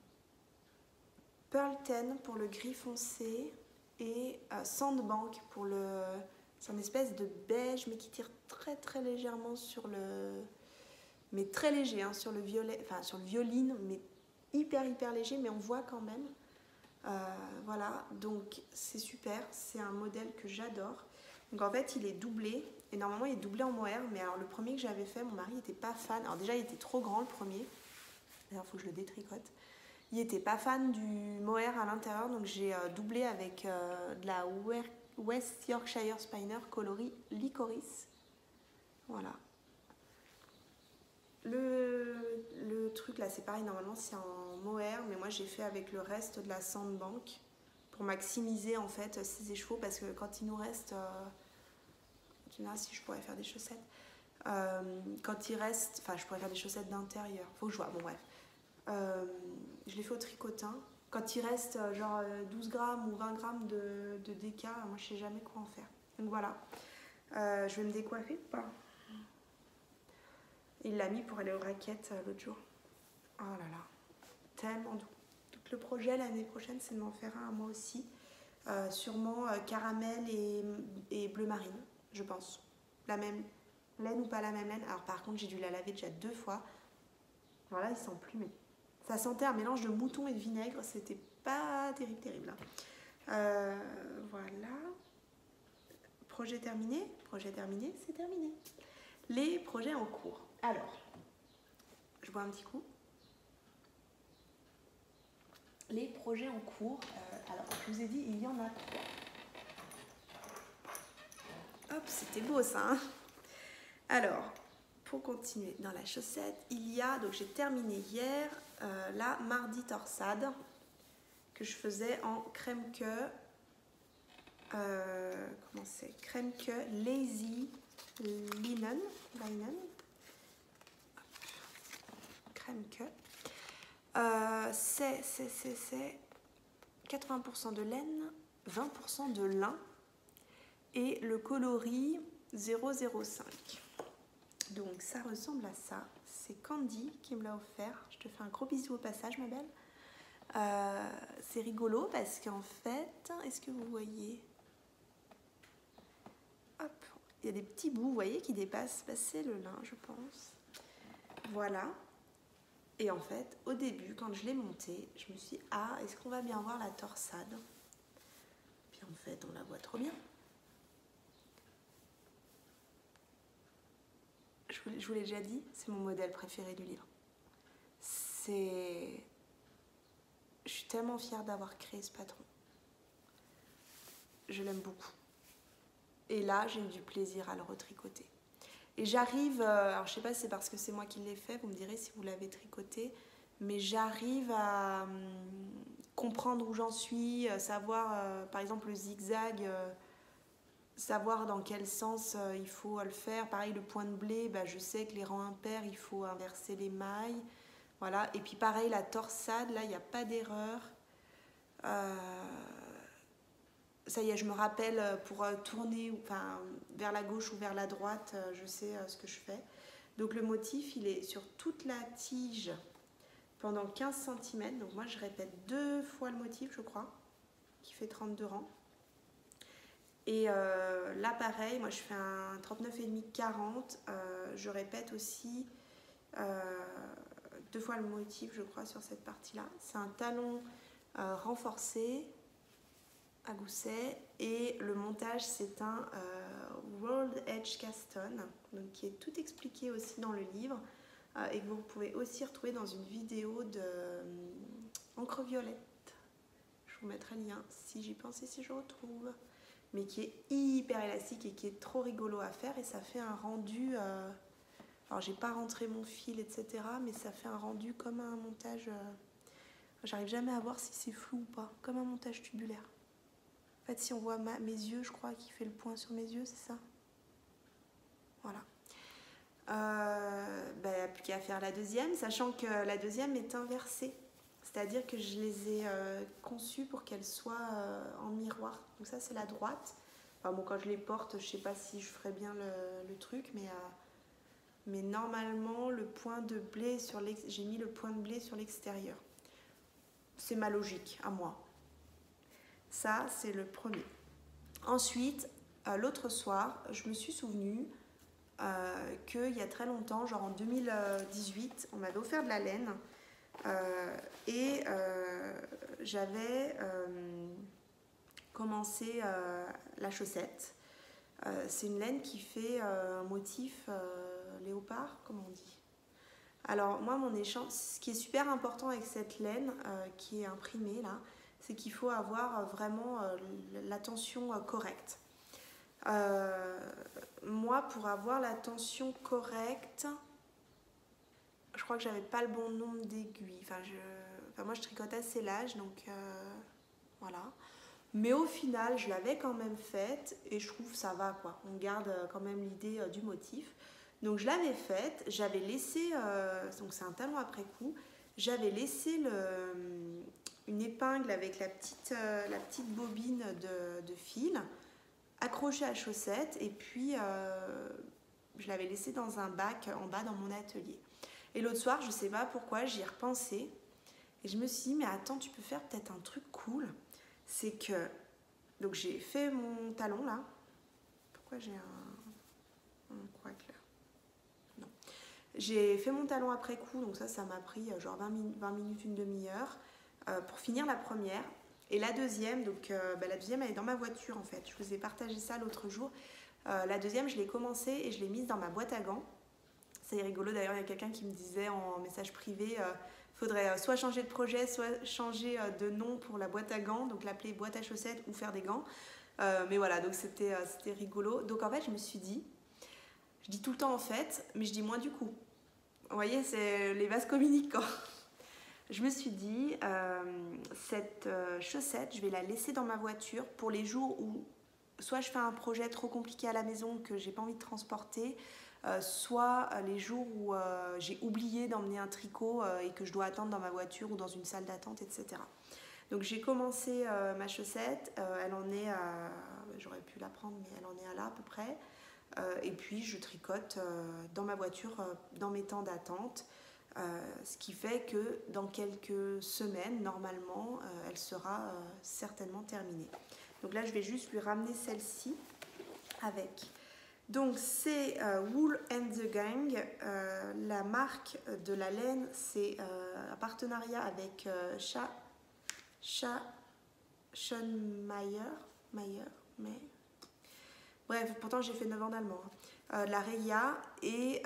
Pearl Ten pour le gris foncé et Sandbank pour le... C'est une espèce de beige mais qui tire très très légèrement sur le... Mais très léger, hein, sur le violet, enfin sur le violine, mais hyper léger, mais on voit quand même. Voilà, donc c'est super, c'est un modèle que j'adore. Donc en fait il est doublé, et normalement il est doublé en mohair, mais alors le premier que j'avais fait, mon mari n'était pas fan. Alors déjà il était trop grand le premier, d'ailleurs il faut que je le détricote. Il n'était pas fan du mohair à l'intérieur, donc j'ai doublé avec de la West Yorkshire Spiner coloris Licorice. Voilà. Le truc là c'est pareil, normalement c'est en mohair, mais moi j'ai fait avec le reste de la Sandbank pour maximiser en fait ces écheveaux, parce que quand il nous reste, tu verras si je pourrais faire des chaussettes, quand il reste, enfin je pourrais faire des chaussettes d'intérieur, faut que je vois, bon bref, je l'ai fait au tricotin, quand il reste genre 12 grammes ou 20 grammes de déca, moi je sais jamais quoi en faire, donc voilà. Je vais me décoiffer ou pas? Il l'a mis pour aller aux raquettes l'autre jour. Oh là là, tellement doux. Donc le projet l'année prochaine, c'est de m'en faire un à moi aussi. Sûrement caramel et bleu marine, je pense. La même laine ou pas la même laine. Alors par contre, j'ai dû la laver déjà 2 fois. Alors là, il sent plus, mais ça sentait un mélange de mouton et de vinaigre. C'était pas terrible. Voilà. Projet terminé, c'est terminé. Les projets en cours. Alors, je bois un petit coup. Les projets en cours, alors je vous ai dit, il y en a 3. Hop, c'était beau ça, hein. Alors, pour continuer dans la chaussette, il y a, donc j'ai terminé hier, la mardi torsade, que je faisais en crème queue, comment c'est, crème queue lazy linen, crème queue. C'est 80% de laine, 20% de lin et le coloris 005. Donc ça ressemble à ça. C'est Candy qui me l'a offert. Je te fais un gros bisou au passage, ma belle. C'est rigolo parce qu'en fait, est-ce que vous voyez? Hop, il y a des petits bouts, vous voyez, qui dépassent. C'est le lin, je pense. Voilà. Et en fait, au début, quand je l'ai monté, je me suis dit, ah, est-ce qu'on va bien voir la torsade? Puis en fait, on la voit trop bien. Je vous l'ai déjà dit, c'est mon modèle préféré du livre. Je suis tellement fière d'avoir créé ce patron. Je l'aime beaucoup. Et là, j'ai eu du plaisir à le retricoter. Et j'arrive, alors je sais pas si c'est parce que c'est moi qui l'ai fait, vous me direz si vous l'avez tricoté, mais j'arrive à comprendre où j'en suis, savoir, par exemple, le zigzag, savoir dans quel sens il faut le faire. Pareil, le point de blé, bah, je sais que les rangs impairs, il faut inverser les mailles. Voilà. Et puis pareil, la torsade, là, il n'y a pas d'erreur. Ça y est, je me rappelle pour tourner enfin, vers la gauche ou vers la droite, je sais ce que je fais. Donc le motif, il est sur toute la tige pendant 15 cm. Donc moi, je répète 2 fois le motif, je crois, qui fait 32 rangs. Et là pareil, moi je fais un 39,5-40, je répète aussi 2 fois le motif je crois sur cette partie là. C'est un talon renforcé à gousset et le montage c'est un World Edge Caston, donc qui est tout expliqué aussi dans le livre et que vous pouvez aussi retrouver dans une vidéo de encre violette. Je vous mettrai le lien si j'y pense et si je retrouve. Mais qui est hyper élastique et qui est trop rigolo à faire et ça fait un rendu, alors j'ai pas rentré mon fil etc, mais ça fait un rendu comme un montage, j'arrive jamais à voir si c'est flou ou pas, comme un montage tubulaire. En fait si on voit mes yeux, je crois qu'il fait le point sur mes yeux, c'est ça. Voilà. Plus qu'à faire la deuxième, sachant que la deuxième est inversée. C'est-à-dire que je les ai conçues pour qu'elles soient en miroir. Donc ça c'est la droite. Enfin bon, quand je les porte, je sais pas si je ferai bien le truc, mais normalement le point de blé sur j'ai mis le point de blé sur l'extérieur. C'est ma logique à moi. Ça c'est le premier. Ensuite, l'autre soir, je me suis souvenue qu'il y a très longtemps, genre en 2018, on m'avait offert de la laine. J'avais commencé la chaussette. C'est une laine qui fait un motif léopard, comme on dit. Alors moi, mon échange, ce qui est super important avec cette laine qui est imprimée là, c'est qu'il faut avoir vraiment la tension correcte. Moi, pour avoir la tension correcte, je crois que j'avais pas le bon nombre d'aiguilles. Moi, je tricote assez large, donc voilà. Mais au final, je l'avais quand même faite et je trouve que ça va, quoi. On garde quand même l'idée du motif. Donc, je l'avais faite. J'avais laissé, donc c'est un talon après coup, j'avais laissé une épingle avec la petite bobine de fil accrochée à la chaussette et puis je l'avais laissé dans un bac en bas dans mon atelier. Et l'autre soir, je sais pas pourquoi, j'y ai repensé et je me suis dit, mais attends, tu peux faire peut-être un truc cool. C'est que, donc j'ai fait mon talon là. Pourquoi j'ai un croix clair? Non. J'ai fait mon talon après coup, donc ça m'a pris genre 20 minutes, une demi-heure pour finir la première. Et la deuxième, donc la deuxième elle est dans ma voiture en fait. Je vous ai partagé ça l'autre jour. La deuxième, je l'ai commencée et je l'ai mise dans ma boîte à gants. C'est rigolo d'ailleurs, il y a quelqu'un qui me disait en message privé, faudrait soit changer de projet, soit changer de nom pour la boîte à gants, donc l'appeler boîte à chaussettes ou faire des gants. Mais voilà, donc c'était rigolo. Donc en fait, je me suis dit, je dis tout le temps en fait, mais je dis moins du coup. Vous voyez, c'est les vases communicants. Je me suis dit, cette chaussette, je vais la laisser dans ma voiture pour les jours où soit je fais un projet trop compliqué à la maison que j'ai pas envie de transporter, soit les jours où j'ai oublié d'emmener un tricot et que je dois attendre dans ma voiture ou dans une salle d'attente, etc. Donc j'ai commencé ma chaussette, elle en est à, j'aurais pu la prendre mais elle en est à là à peu près, et puis je tricote dans ma voiture dans mes temps d'attente, ce qui fait que dans quelques semaines normalement elle sera certainement terminée. Donc là je vais juste lui ramener celle-ci avec. Donc c'est Wool and the Gang, la marque de la laine, c'est un partenariat avec bref, pourtant j'ai fait 9 ans en allemand, la Reia, et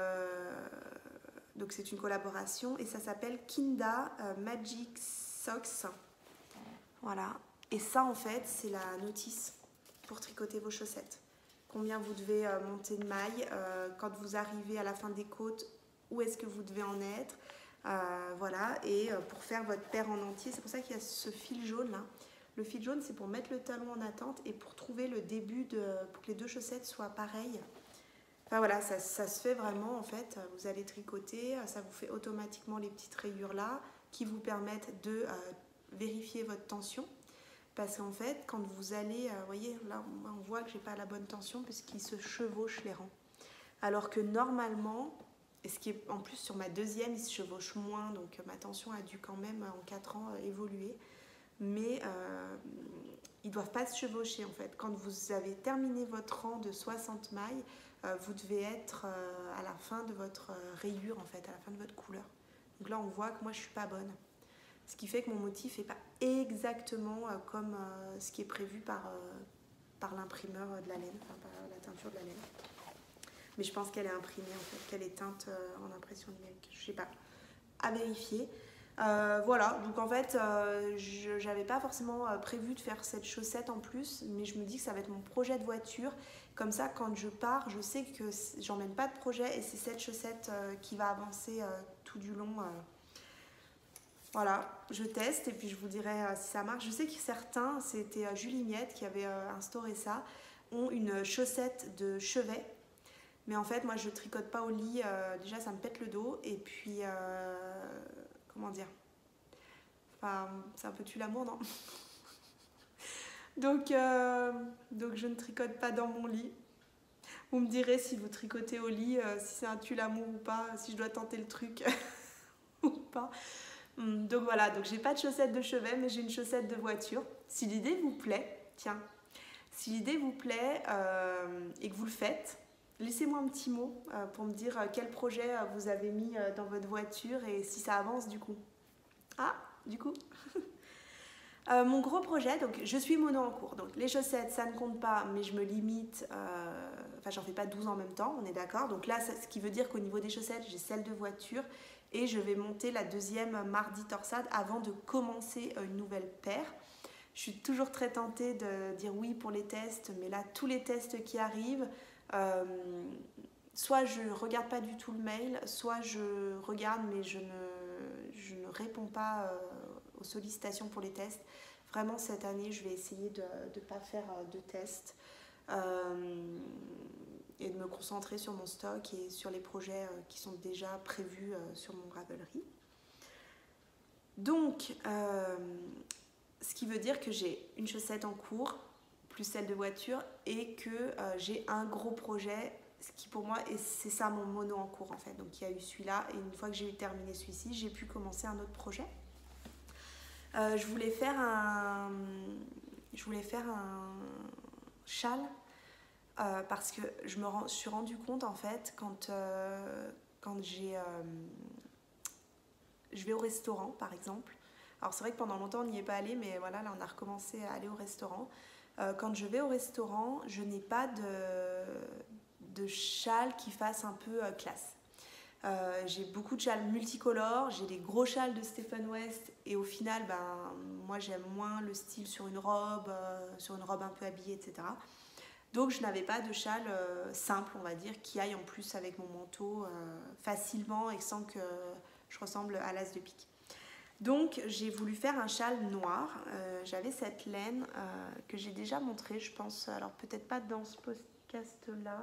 donc c'est une collaboration et ça s'appelle Kinda Magic Socks, voilà, et ça en fait c'est la notice pour tricoter vos chaussettes. Combien vous devez monter de mailles, quand vous arrivez à la fin des côtes, où est-ce que vous devez en être, voilà, et pour faire votre paire en entier, c'est pour ça qu'il y a ce fil jaune là. Le fil jaune c'est pour mettre le talon en attente et pour trouver le début, pour que les deux chaussettes soient pareilles. Enfin voilà, ça se fait vraiment en fait, vous allez tricoter, ça vous fait automatiquement les petites rayures là, qui vous permettent de vérifier votre tension. Parce qu'en fait, quand vous allez, vous voyez, là on voit que j'ai pas la bonne tension puisqu'ils se chevauchent les rangs. Alors que normalement, et ce qui est en plus sur ma deuxième, ils se chevauchent moins, donc ma tension a dû quand même en 4 ans évoluer. mais ils ne doivent pas se chevaucher en fait. Quand vous avez terminé votre rang de 60 mailles, vous devez être à la fin de votre rayure en fait, à la fin de votre couleur. Donc là on voit que moi je ne suis pas bonne. Ce qui fait que mon motif n'est pas exactement comme ce qui est prévu par l'imprimeur de la laine, enfin par la teinture de la laine. Mais je pense qu'elle est imprimée en fait, qu'elle est teinte en impression numérique. Je ne sais pas, à vérifier. Voilà, donc en fait, je n'avais pas forcément prévu de faire cette chaussette en plus, mais je me dis que ça va être mon projet de voiture. Comme ça, quand je pars, je sais que j'emmène pas de projet et c'est cette chaussette qui va avancer tout du long. Voilà, je teste et puis je vous dirai si ça marche. Je sais que certains, c'était Julie Miette qui avait instauré ça, ont une chaussette de chevet. Mais en fait, moi, je tricote pas au lit. Déjà, ça me pète le dos. Et puis, comment dire, enfin, c'est un peu tue l'amour, non? donc, je ne tricote pas dans mon lit. Vous me direz si vous tricotez au lit, si c'est un tue l'amour ou pas, si je dois tenter le truc ou pas. Donc voilà, donc j'ai pas de chaussettes de chevet, mais j'ai une chaussette de voiture. Si l'idée vous plaît, tiens, si l'idée vous plaît et que vous le faites, laissez-moi un petit mot pour me dire quel projet vous avez mis dans votre voiture et si ça avance du coup. Ah, du coup mon gros projet, donc je suis mono en cours, donc les chaussettes ça ne compte pas, mais je me limite, enfin j'en fais pas 12 en même temps, on est d'accord. Donc là, ce qui veut dire qu'au niveau des chaussettes, j'ai celle de voiture et je vais monter la deuxième mardi torsade avant de commencer une nouvelle paire. Je suis toujours très tentée de dire oui pour les tests, mais là tous les tests qui arrivent, soit je regarde pas du tout le mail, soit je regarde mais je ne réponds pas aux sollicitations pour les tests. Vraiment cette année je vais essayer de ne pas faire de tests et de me concentrer sur mon stock et sur les projets qui sont déjà prévus sur mon Ravelry. Donc ce qui veut dire que j'ai une chaussette en cours plus celle de voiture et que j'ai un gros projet, ce qui pour moi, et c'est ça mon mono en cours en fait. Donc il y a eu celui-là et une fois que j'ai eu terminé celui-ci, j'ai pu commencer un autre projet. Je voulais faire un châle parce que je suis rendu compte en fait quand je vais au restaurant par exemple. Alors c'est vrai que pendant longtemps on n'y est pas allé, mais voilà, là on a recommencé à aller au restaurant. Quand je vais au restaurant, je n'ai pas de châle qui fasse un peu classe. J'ai beaucoup de châles multicolores, j'ai des gros châles de Stephen West et au final, moi j'aime moins le style sur une robe un peu habillée, etc. Donc je n'avais pas de châle simple, on va dire, qui aille en plus avec mon manteau facilement et sans que je ressemble à l'as de pique. Donc j'ai voulu faire un châle noir. J'avais cette laine que j'ai déjà montrée, je pense, alors peut-être pas dans ce podcast-là.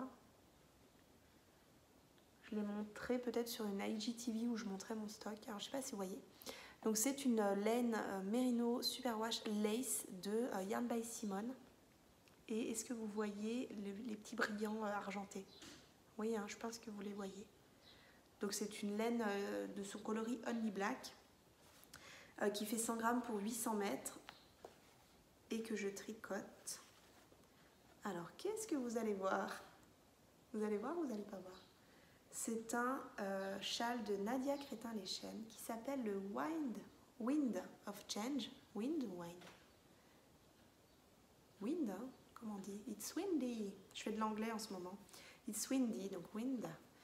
Je l'ai montré peut-être sur une IGTV où je montrais mon stock. Alors je sais pas si vous voyez. Donc c'est une laine Merino Superwash Lace de Yarn by Simone. Et est-ce que vous voyez les petits brillants argentés? Oui, hein, je pense que vous les voyez. Donc c'est une laine de son coloris Only Black qui fait 100 grammes pour 800 mètres et que je tricote. Alors qu'est-ce que vous allez voir? Vous allez voir ou vous n'allez pas voir? C'est un châle de Nadia Crétin-Leschène qui s'appelle le Wind of Change. Wind ou Wind? Wind, hein? Comment on dit? It's windy. Je fais de l'anglais en ce moment. It's windy, donc wind.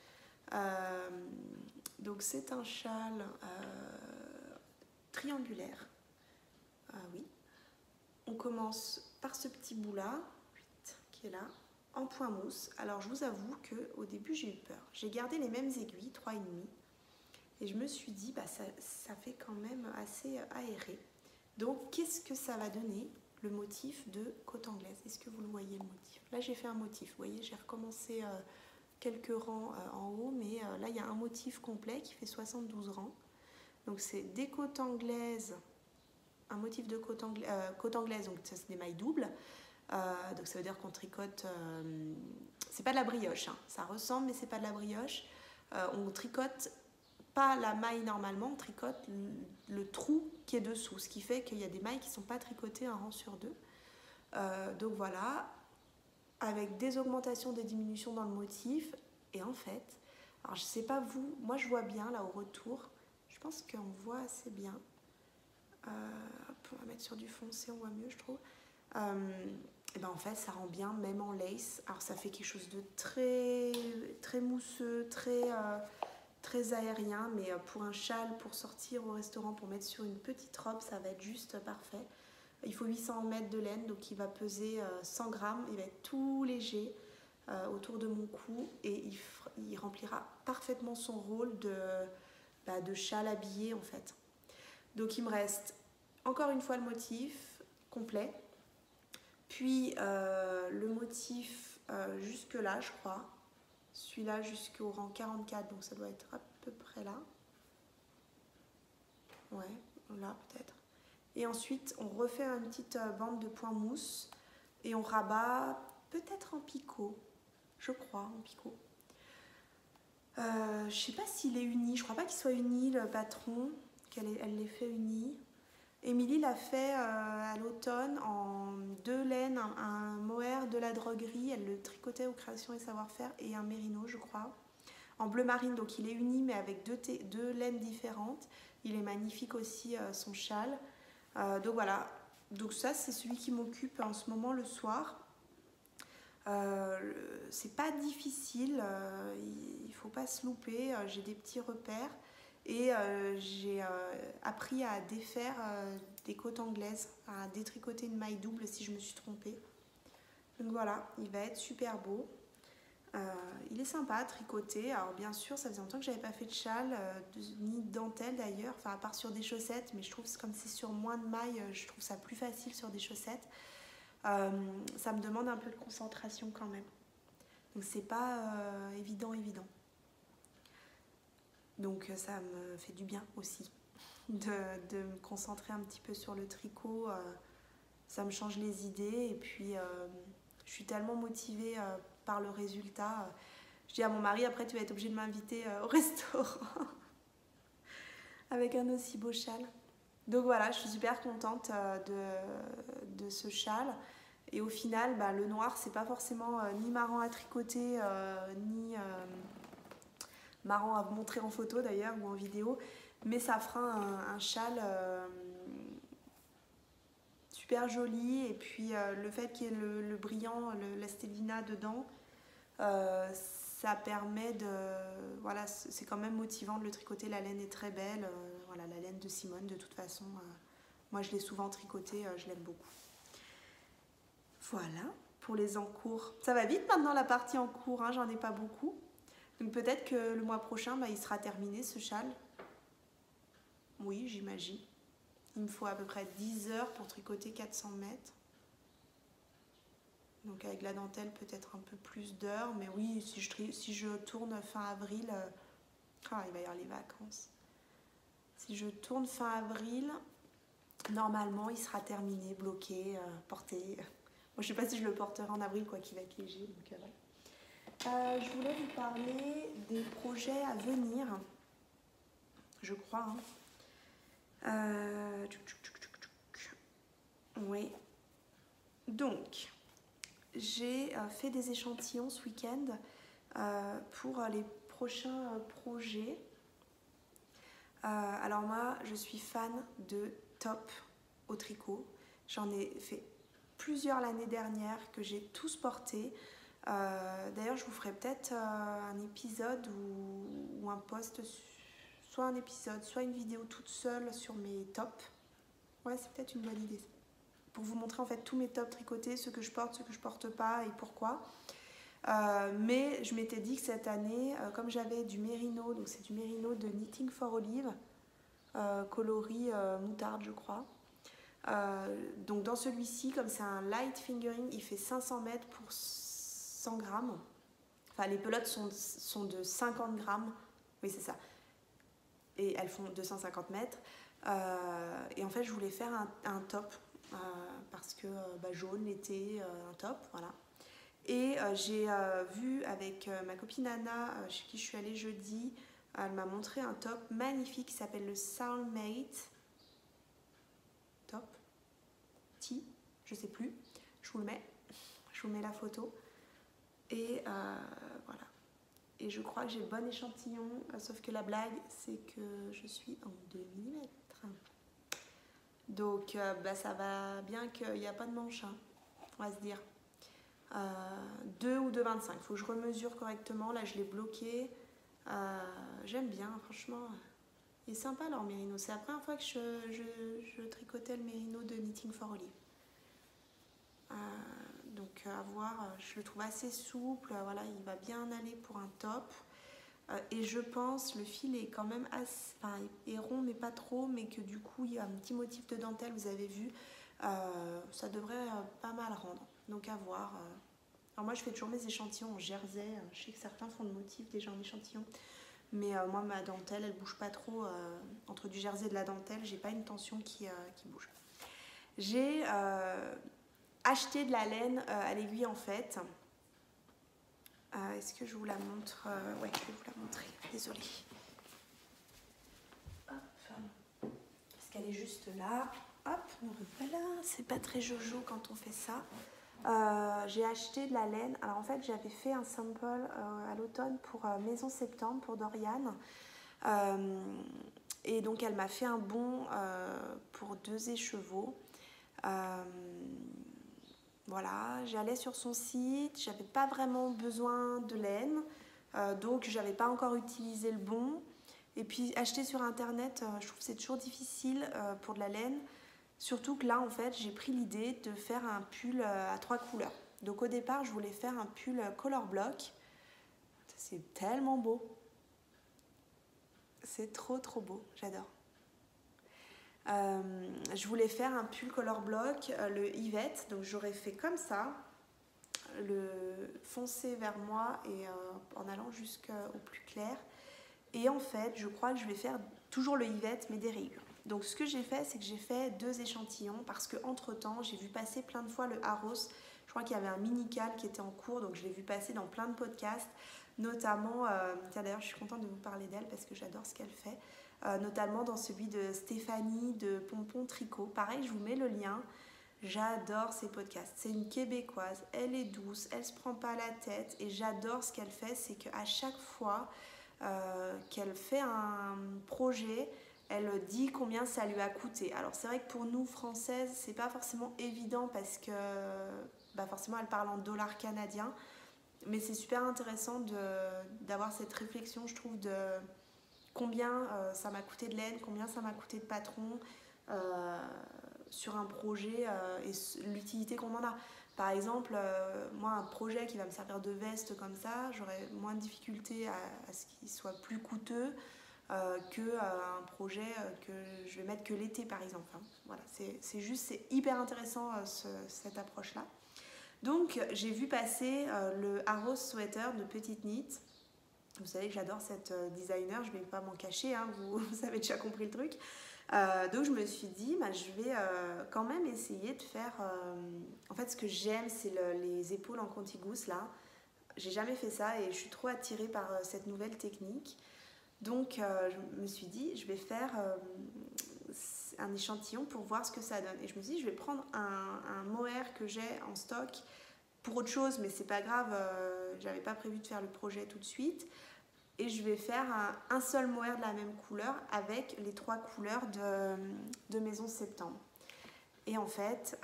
Donc c'est un châle triangulaire. Oui. On commence par ce petit bout-là, qui est là, en point mousse. Alors je vous avoue qu'au début j'ai eu peur. J'ai gardé les mêmes aiguilles, 3,5. Et je me suis dit, ça fait quand même assez aéré. Donc qu'est-ce que ça va donner? Le motif de côte anglaise. Est-ce que vous le voyez, le motif? Là j'ai fait un motif, vous voyez, j'ai recommencé quelques rangs en haut, mais là il y a un motif complet qui fait 72 rangs. Donc c'est des côtes anglaises, un motif de côte anglaise, donc ça c'est des mailles doubles. Donc ça veut dire qu'on tricote, c'est pas de la brioche, hein. Ça ressemble mais c'est pas de la brioche. On tricote pas la maille normalement, on tricote le trou qui est dessous, ce qui fait qu'il y a des mailles qui ne sont pas tricotées un rang sur deux. Donc voilà, avec des augmentations, des diminutions dans le motif. Et en fait, alors je sais pas vous, moi je vois bien là au retour, je pense qu'on voit assez bien. On va mettre sur du foncé, on voit mieux je trouve. Et ben en fait ça rend bien même en lace. Alors ça fait quelque chose de très, très mousseux, très aérien, mais pour un châle, pour sortir au restaurant, pour mettre sur une petite robe, ça va être juste parfait. Il faut 800 mètres de laine, donc il va peser 100 grammes, il va être tout léger autour de mon cou et il remplira parfaitement son rôle de châle habillé en fait. Donc il me reste encore une fois le motif complet, puis le motif jusque là je crois, celui-là jusqu'au rang 44, donc ça doit être à peu près là. Ouais, là peut-être. Et ensuite, on refait une petite bande de point mousse et on rabat peut-être en picot, je crois, en picot. Je sais pas s'il est uni, je crois pas qu'il soit uni le patron, elle les fait unis. Émilie l'a fait à l'automne en 2 laines, un mohair de la droguerie, elle le tricotait aux créations et savoir-faire et un mérino je crois. En bleu marine, donc il est uni mais avec deux laines différentes. Il est magnifique aussi son châle. Donc voilà, donc ça c'est celui qui m'occupe en ce moment le soir. C'est pas difficile, il faut pas se louper, j'ai des petits repères et j'ai appris à défaire des côtes anglaises, à détricoter une maille double si je me suis trompée. Donc voilà, il va être super beau. Il est sympa à tricoter. Alors bien sûr, ça faisait longtemps que j'avais pas fait de châle, ni de dentelle d'ailleurs, enfin à part sur des chaussettes, mais je trouve que comme c'est sur moins de mailles, je trouve ça plus facile sur des chaussettes. Ça me demande un peu de concentration quand même. Donc c'est pas évident. Donc ça me fait du bien aussi de me concentrer un petit peu sur le tricot. Ça me change les idées et puis je suis tellement motivée par le résultat. Je dis à mon mari, après tu vas être obligé de m'inviter au restaurant avec un aussi beau châle. Donc voilà, je suis super contente de ce châle. Et au final, le noir, c'est pas forcément ni marrant à tricoter, ni marrant à montrer en photo d'ailleurs ou en vidéo. Mais ça fera un châle super joli. Et puis le fait qu'il y ait le brillant, la Stellina dedans, ça permet de... Voilà, c'est quand même motivant de le tricoter. La laine est très belle. Voilà, la laine de Simone, de toute façon. Moi, je l'ai souvent tricotée, je l'aime beaucoup. Voilà, pour les encours. Ça va vite maintenant la partie en cours, hein, j'en ai pas beaucoup. Donc peut-être que le mois prochain, il sera terminé ce châle. Oui, j'imagine. Il me faut à peu près 10 heures pour tricoter 400 mètres. Donc avec la dentelle, peut-être un peu plus d'heures. Mais oui, si je tourne fin avril... il va y avoir les vacances. Si je tourne fin avril, normalement, il sera terminé, bloqué, porté... Moi, je ne sais pas si je le porterai en avril, quoi qu'il va léger. Donc, voilà. Je voulais vous parler des projets à venir, je crois. Oui. Donc, j'ai fait des échantillons ce week-end pour les prochains projets. Alors moi, je suis fan de top au tricot. J'en ai fait plusieurs l'année dernière que j'ai tous portés. D'ailleurs, je vous ferai peut-être un épisode ou un post, soit un épisode, soit une vidéo toute seule sur mes tops. Ouais, c'est peut-être une bonne idée. Pour vous montrer en fait tous mes tops tricotés, ceux que je porte pas et pourquoi. Mais je m'étais dit que cette année, comme j'avais du mérino, donc c'est du mérino de Knitting for Olive, coloris moutarde je crois. Donc dans celui-ci, comme c'est un light fingering, il fait 500 mètres pour 100 grammes. Enfin, les pelotes sont de 50 grammes. Oui, c'est ça. Et elles font 250 mètres. Et en fait, je voulais faire un top. Parce que jaune, l'été, un top. Voilà. Et j'ai vu avec ma copine Anna, chez qui je suis allée jeudi, Elle m'a montré un top magnifique qui s'appelle le Soulmate Top T, je sais plus. Je vous le mets la photo. Et voilà. Et je crois que j'ai le bon échantillon, sauf que la blague, c'est que je suis en 2 mm. Donc ça va bien qu'il n'y a pas de manche, hein, on va se dire. 2 ou 2,25. Il faut que je remesure correctement. Là, je l'ai bloqué. J'aime bien, franchement. Il est sympa leur mérino. C'est la première fois que je tricotais le mérino de Knitting for Olive. Donc à voir, je le trouve assez souple. Voilà, il va bien aller pour un top. Et je pense, le fil est quand même assez, enfin, est rond mais pas trop, mais que du coup il y a un petit motif de dentelle, vous avez vu. Ça devrait pas mal rendre. Donc à voir. Alors moi je fais toujours mes échantillons en jersey. Je sais que certains font de motifs déjà en échantillon. Mais moi ma dentelle elle bouge pas trop. Entre du jersey et de la dentelle, j'ai pas une tension qui bouge. J'ai acheté de la laine à l'aiguille en fait. Est-ce que je vous la montre? Ouais, je vais vous la montrer. Désolée. Hop. Parce qu'elle est juste là. Hop, nous voilà. C'est pas très jojo quand on fait ça. J'ai acheté de la laine. Alors en fait, j'avais fait un sample à l'automne pour Maison Septembre, pour Doriane. Et donc, elle m'a fait un bon pour 2 écheveaux. Voilà, j'allais sur son site, j'avais pas vraiment besoin de laine, donc j'avais pas encore utilisé le bon. Et puis acheter sur internet, je trouve que c'est toujours difficile pour de la laine. Surtout que là, en fait, j'ai pris l'idée de faire un pull à 3 couleurs. Donc au départ, je voulais faire un pull color block. C'est tellement beau. C'est trop trop beau, j'adore. Je voulais faire un pull color block, le Yvette, donc j'aurais fait comme ça, le foncé vers moi et en allant jusqu'au plus clair. Et en fait, je crois que je vais faire toujours le Yvette, mais des rayures. Donc ce que j'ai fait, c'est que j'ai fait 2 échantillons parce que entre temps, j'ai vu passer plein de fois le Harros. Je crois qu'il y avait un mini-cal qui était en cours, donc je l'ai vu passer dans plein de podcasts, notamment, tiens d'ailleurs je suis contente de vous parler d'elle parce que j'adore ce qu'elle fait. Notamment dans celui de Stéphanie de Pompon Tricot. Pareil, je vous mets le lien. J'adore ces podcasts. C'est une Québécoise, elle est douce, elle se prend pas la tête et j'adore ce qu'elle fait, c'est qu'à chaque fois qu'elle fait un projet, elle dit combien ça lui a coûté. Alors c'est vrai que pour nous Françaises, c'est pas forcément évident parce que forcément elle parle en dollars canadiens, mais c'est super intéressant d'avoir cette réflexion, je trouve, de combien ça m'a coûté de laine, combien ça m'a coûté de patron sur un projet et l'utilité qu'on en a. Par exemple, moi, un projet qui va me servir de veste comme ça, j'aurais moins de difficulté à ce qu'il soit plus coûteux qu'un projet que je vais mettre que l'été, par exemple. Hein. Voilà, c'est hyper intéressant cette approche-là. Donc, j'ai vu passer le Harros Sweater de Petite Knit. Vous savez que j'adore cette designer, je ne vais pas m'en cacher, hein, vous avez déjà compris le truc. Donc je me suis dit, je vais quand même essayer de faire... en fait, ce que j'aime, c'est les épaules en contigousse, là. J'ai jamais fait ça et je suis trop attirée par cette nouvelle technique. Donc je me suis dit, je vais faire un échantillon pour voir ce que ça donne. Et je me suis dit, je vais prendre un mohair que j'ai en stock pour autre chose, mais c'est pas grave, j'avais pas prévu de faire le projet tout de suite. Et je vais faire un seul mohair de la même couleur avec les 3 couleurs de Maison Septembre. Et en fait,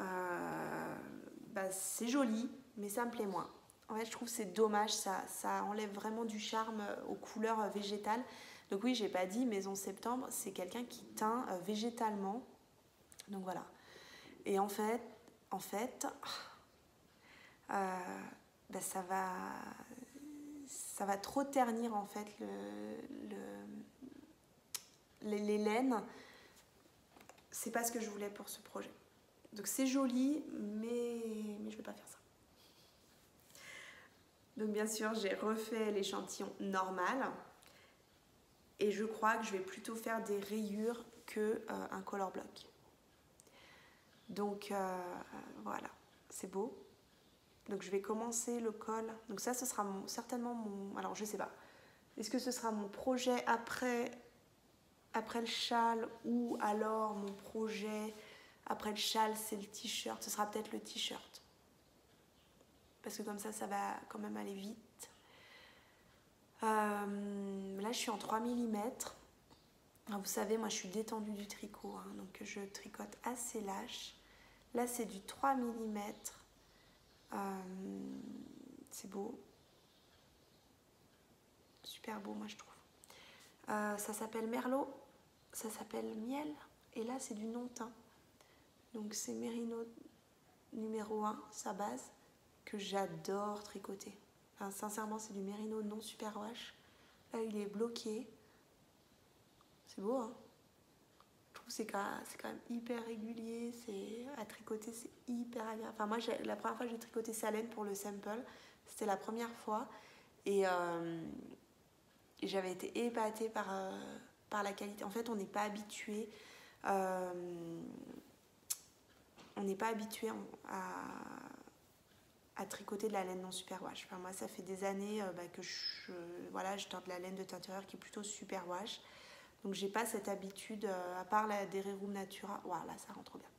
c'est joli, mais ça me plaît moins. En fait, je trouve que c'est dommage, ça enlève vraiment du charme aux couleurs végétales. Donc oui, j'ai pas dit Maison Septembre, c'est quelqu'un qui teint végétalement. Donc voilà. Et en fait, ça va trop ternir en fait les laines. C'est pas ce que je voulais pour ce projet. Donc c'est joli, mais je vais pas faire ça. Donc bien sûr, j'ai refait l'échantillon normal. Et je crois que je vais plutôt faire des rayures qu'un color block. Donc voilà, c'est beau. Donc je vais commencer le col. Donc ça, ce sera certainement mon... Alors je sais pas. Est-ce que ce sera mon projet après le châle, ou alors mon projet après le châle c'est le t-shirt? Ce sera peut-être le t-shirt. Parce que comme ça va quand même aller vite. Là je suis en 3 mm. Alors, vous savez, moi je suis détendue du tricot, hein, donc je tricote assez lâche. Là c'est du 3 mm. C'est beau. Super beau moi je trouve. Ça s'appelle Merlot, ça s'appelle Miel, et là c'est du non-teint. Donc c'est Mérino numéro 1, sa base, que j'adore tricoter. Enfin, sincèrement c'est du Mérino non superwash. Là il est bloqué. C'est beau, hein? Je trouve que c'est quand même hyper régulier, à tricoter c'est hyper agréable. Enfin moi la première fois que j'ai tricoté sa laine pour le sample, c'était la première fois, et j'avais été épatée par la qualité. En fait on n'est pas habitué à tricoter de la laine non superwash. Enfin, moi ça fait des années que je tente la laine de teinturière qui est plutôt superwash. Donc j'ai pas cette habitude, à part la Derirum Natura. Voilà, ça rentre bien.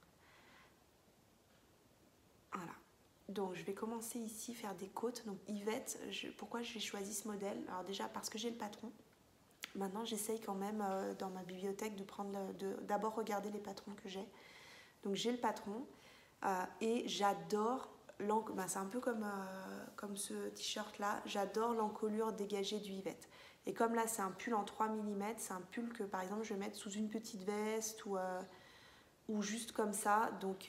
Voilà. Donc je vais commencer ici faire des côtes. Donc Yvette, pourquoi j'ai choisi ce modèle? Alors déjà parce que j'ai le patron. Maintenant j'essaye quand même dans ma bibliothèque d'abord regarder les patrons que j'ai. Donc j'ai le patron et j'adore c'est un peu comme ce t-shirt là, j'adore l'encolure dégagée du Yvette. Et comme là c'est un pull en 3 mm, c'est un pull que par exemple je vais mettre sous une petite veste ou juste comme ça. Donc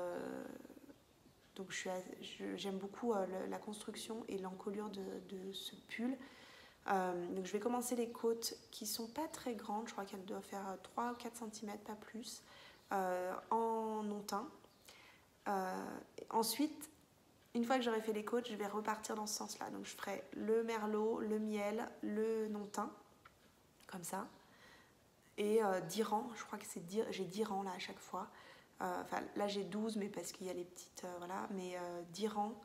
j'aime beaucoup la construction et l'encolure de ce pull. Donc je vais commencer les côtes qui sont pas très grandes, je crois qu'elles doivent faire 3 ou 4 cm, pas plus, en non-teint. Ensuite, une fois que j'aurai fait les côtes, je vais repartir dans ce sens-là. Donc je ferai le merlot, le miel, le non-teint, comme ça. Et 10 rangs, je crois que j'ai 10 rangs là à chaque fois. Enfin là j'ai 12, mais parce qu'il y a les petites, voilà, mais 10 rangs.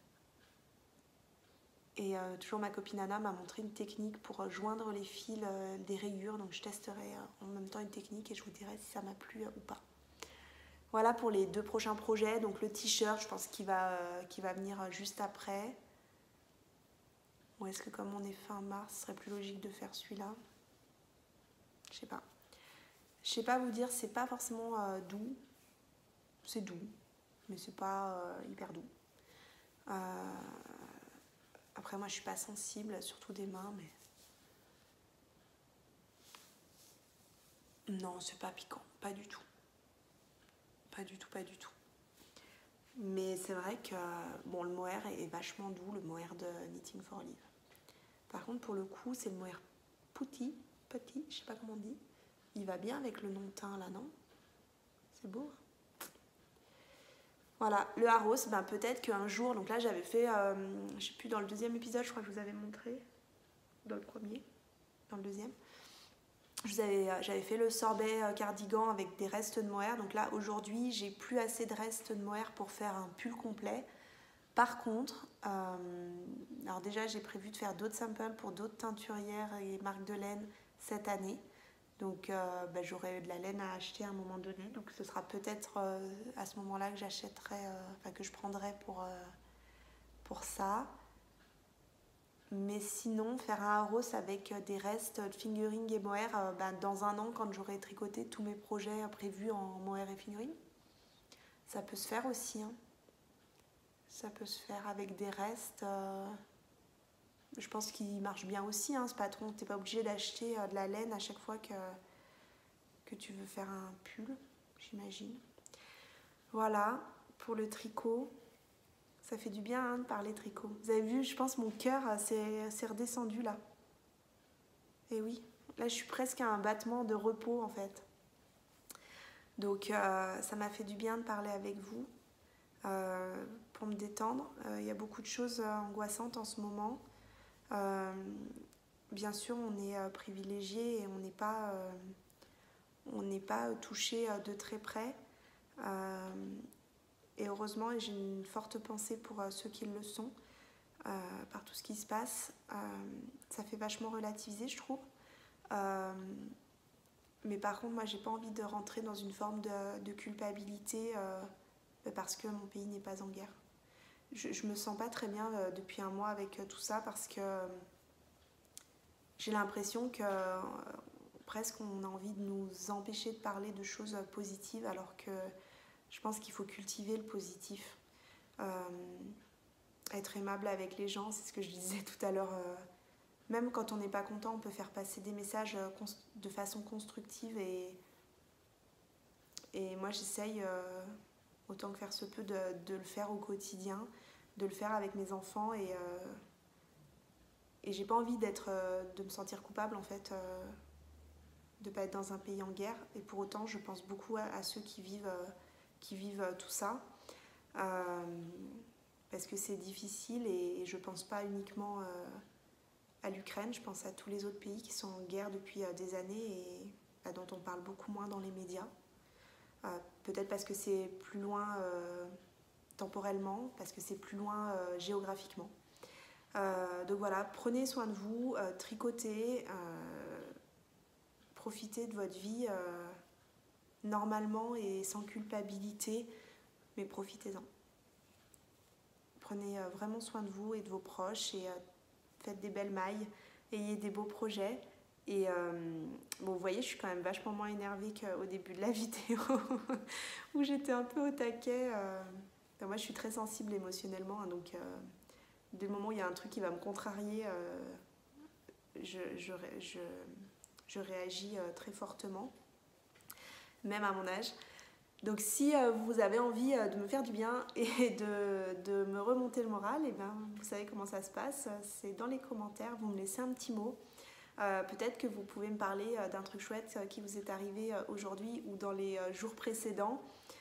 Et toujours ma copine Anna m'a montré une technique pour joindre les fils des rayures. Donc je testerai en même temps une technique et je vous dirai si ça m'a plu ou pas. Voilà pour les 2 prochains projets. Donc le t-shirt, je pense qu'il va venir juste après. Ou est-ce que comme on est fin mars, ce serait plus logique de faire celui-là? Je sais pas. Je sais pas vous dire, c'est pas forcément doux. C'est doux, mais c'est pas hyper doux. Après moi je suis pas sensible, surtout des mains, mais... Non, c'est pas piquant, pas du tout. Pas du tout, pas du tout. Mais c'est vrai que bon, le mohair est vachement doux, le mohair de Knitting for Olive. Par contre, pour le coup, c'est le mohair petit, je sais pas comment on dit. Il va bien avec le non-teint là, non? C'est beau. Voilà, le Haros, ben peut-être qu'un jour, donc là j'avais fait, je sais plus, dans le 2e épisode, je crois que je vous avais montré, dans le 1er, dans le 2e. J'avais fait le sorbet cardigan avec des restes de mohair. Donc là, aujourd'hui, j'ai plus assez de restes de mohair pour faire un pull complet. Par contre, alors déjà, j'ai prévu de faire d'autres samples pour d'autres teinturières et marques de laine cette année. Donc, j'aurai de la laine à acheter à un moment donné. Donc, ce sera peut-être à ce moment-là que j'achèterai, que je prendrai pour ça. Mais sinon, faire un Haros avec des restes de fingering et mohair dans un an, quand j'aurai tricoté tous mes projets prévus en mohair et fingering, ça peut se faire aussi. Hein. Ça peut se faire avec des restes. Je pense qu'il marche bien aussi, hein, ce patron. Tu n'es pas obligé d'acheter de la laine à chaque fois que tu veux faire un pull, j'imagine. Voilà, pour le tricot. Ça fait du bien hein, de parler tricot. Vous avez vu, je pense mon cœur s'est redescendu là. Et oui, là je suis presque à un battement de repos en fait. Donc ça m'a fait du bien de parler avec vous pour me détendre. Il y a beaucoup de choses angoissantes en ce moment. Bien sûr, on est privilégié et on n'est pas touché de très près. Et heureusement, j'ai une forte pensée pour ceux qui le sont. par tout ce qui se passe. Ça fait vachement relativiser, je trouve. Mais par contre, moi, j'ai pas envie de rentrer dans une forme de culpabilité parce que mon pays n'est pas en guerre. Je me sens pas très bien depuis un mois avec tout ça parce que j'ai l'impression que presque on a envie de nous empêcher de parler de choses positives alors que je pense qu'il faut cultiver le positif. Être aimable avec les gens, c'est ce que je disais tout à l'heure. Même quand on n'est pas content, on peut faire passer des messages de façon constructive et moi j'essaye autant que faire se peut de le faire au quotidien, de le faire avec mes enfants et j'ai pas envie de me sentir coupable en fait de pas être dans un pays en guerre et pour autant je pense beaucoup à ceux qui vivent tout ça parce que c'est difficile et je pense pas uniquement à l'Ukraine, je pense à tous les autres pays qui sont en guerre depuis des années et dont on parle beaucoup moins dans les médias. Peut-être parce que c'est plus loin temporellement, parce que c'est plus loin géographiquement. Donc voilà, prenez soin de vous, tricotez, profitez de votre vie normalement et sans culpabilité, mais profitez-en. Prenez vraiment soin de vous et de vos proches et faites des belles mailles, ayez des beaux projets. Et bon, vous voyez, je suis quand même vachement moins énervée qu'au début de la vidéo où j'étais un peu au taquet. Enfin, moi, je suis très sensible émotionnellement, hein, donc dès le moment où il y a un truc qui va me contrarier, je réagis très fortement, même à mon âge. Donc si vous avez envie de me faire du bien et de me remonter le moral, et ben, vous savez comment ça se passe, c'est dans les commentaires, vous me laissez un petit mot. Peut-être que vous pouvez me parler d'un truc chouette qui vous est arrivé aujourd'hui ou dans les jours précédents.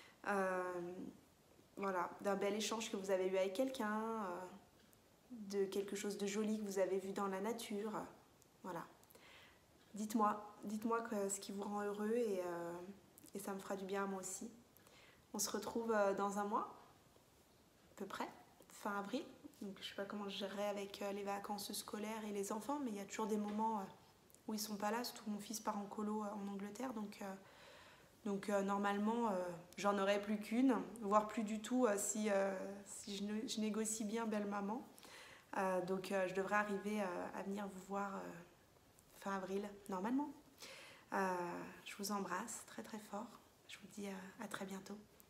Voilà, d'un bel échange que vous avez eu avec quelqu'un, de quelque chose de joli que vous avez vu dans la nature. Voilà. Dites-moi ce qui vous rend heureux et ça me fera du bien à moi aussi. On se retrouve dans un mois, à peu près, fin avril. Donc, je ne sais pas comment je gérerai avec les vacances scolaires et les enfants, mais il y a toujours des moments où ils ne sont pas là, surtout mon fils part en colo en Angleterre. Donc normalement, j'en aurai plus qu'une, voire plus du tout si je négocie bien belle maman. Donc je devrais arriver à venir vous voir fin avril, normalement. Je vous embrasse très très fort. Je vous dis à très bientôt.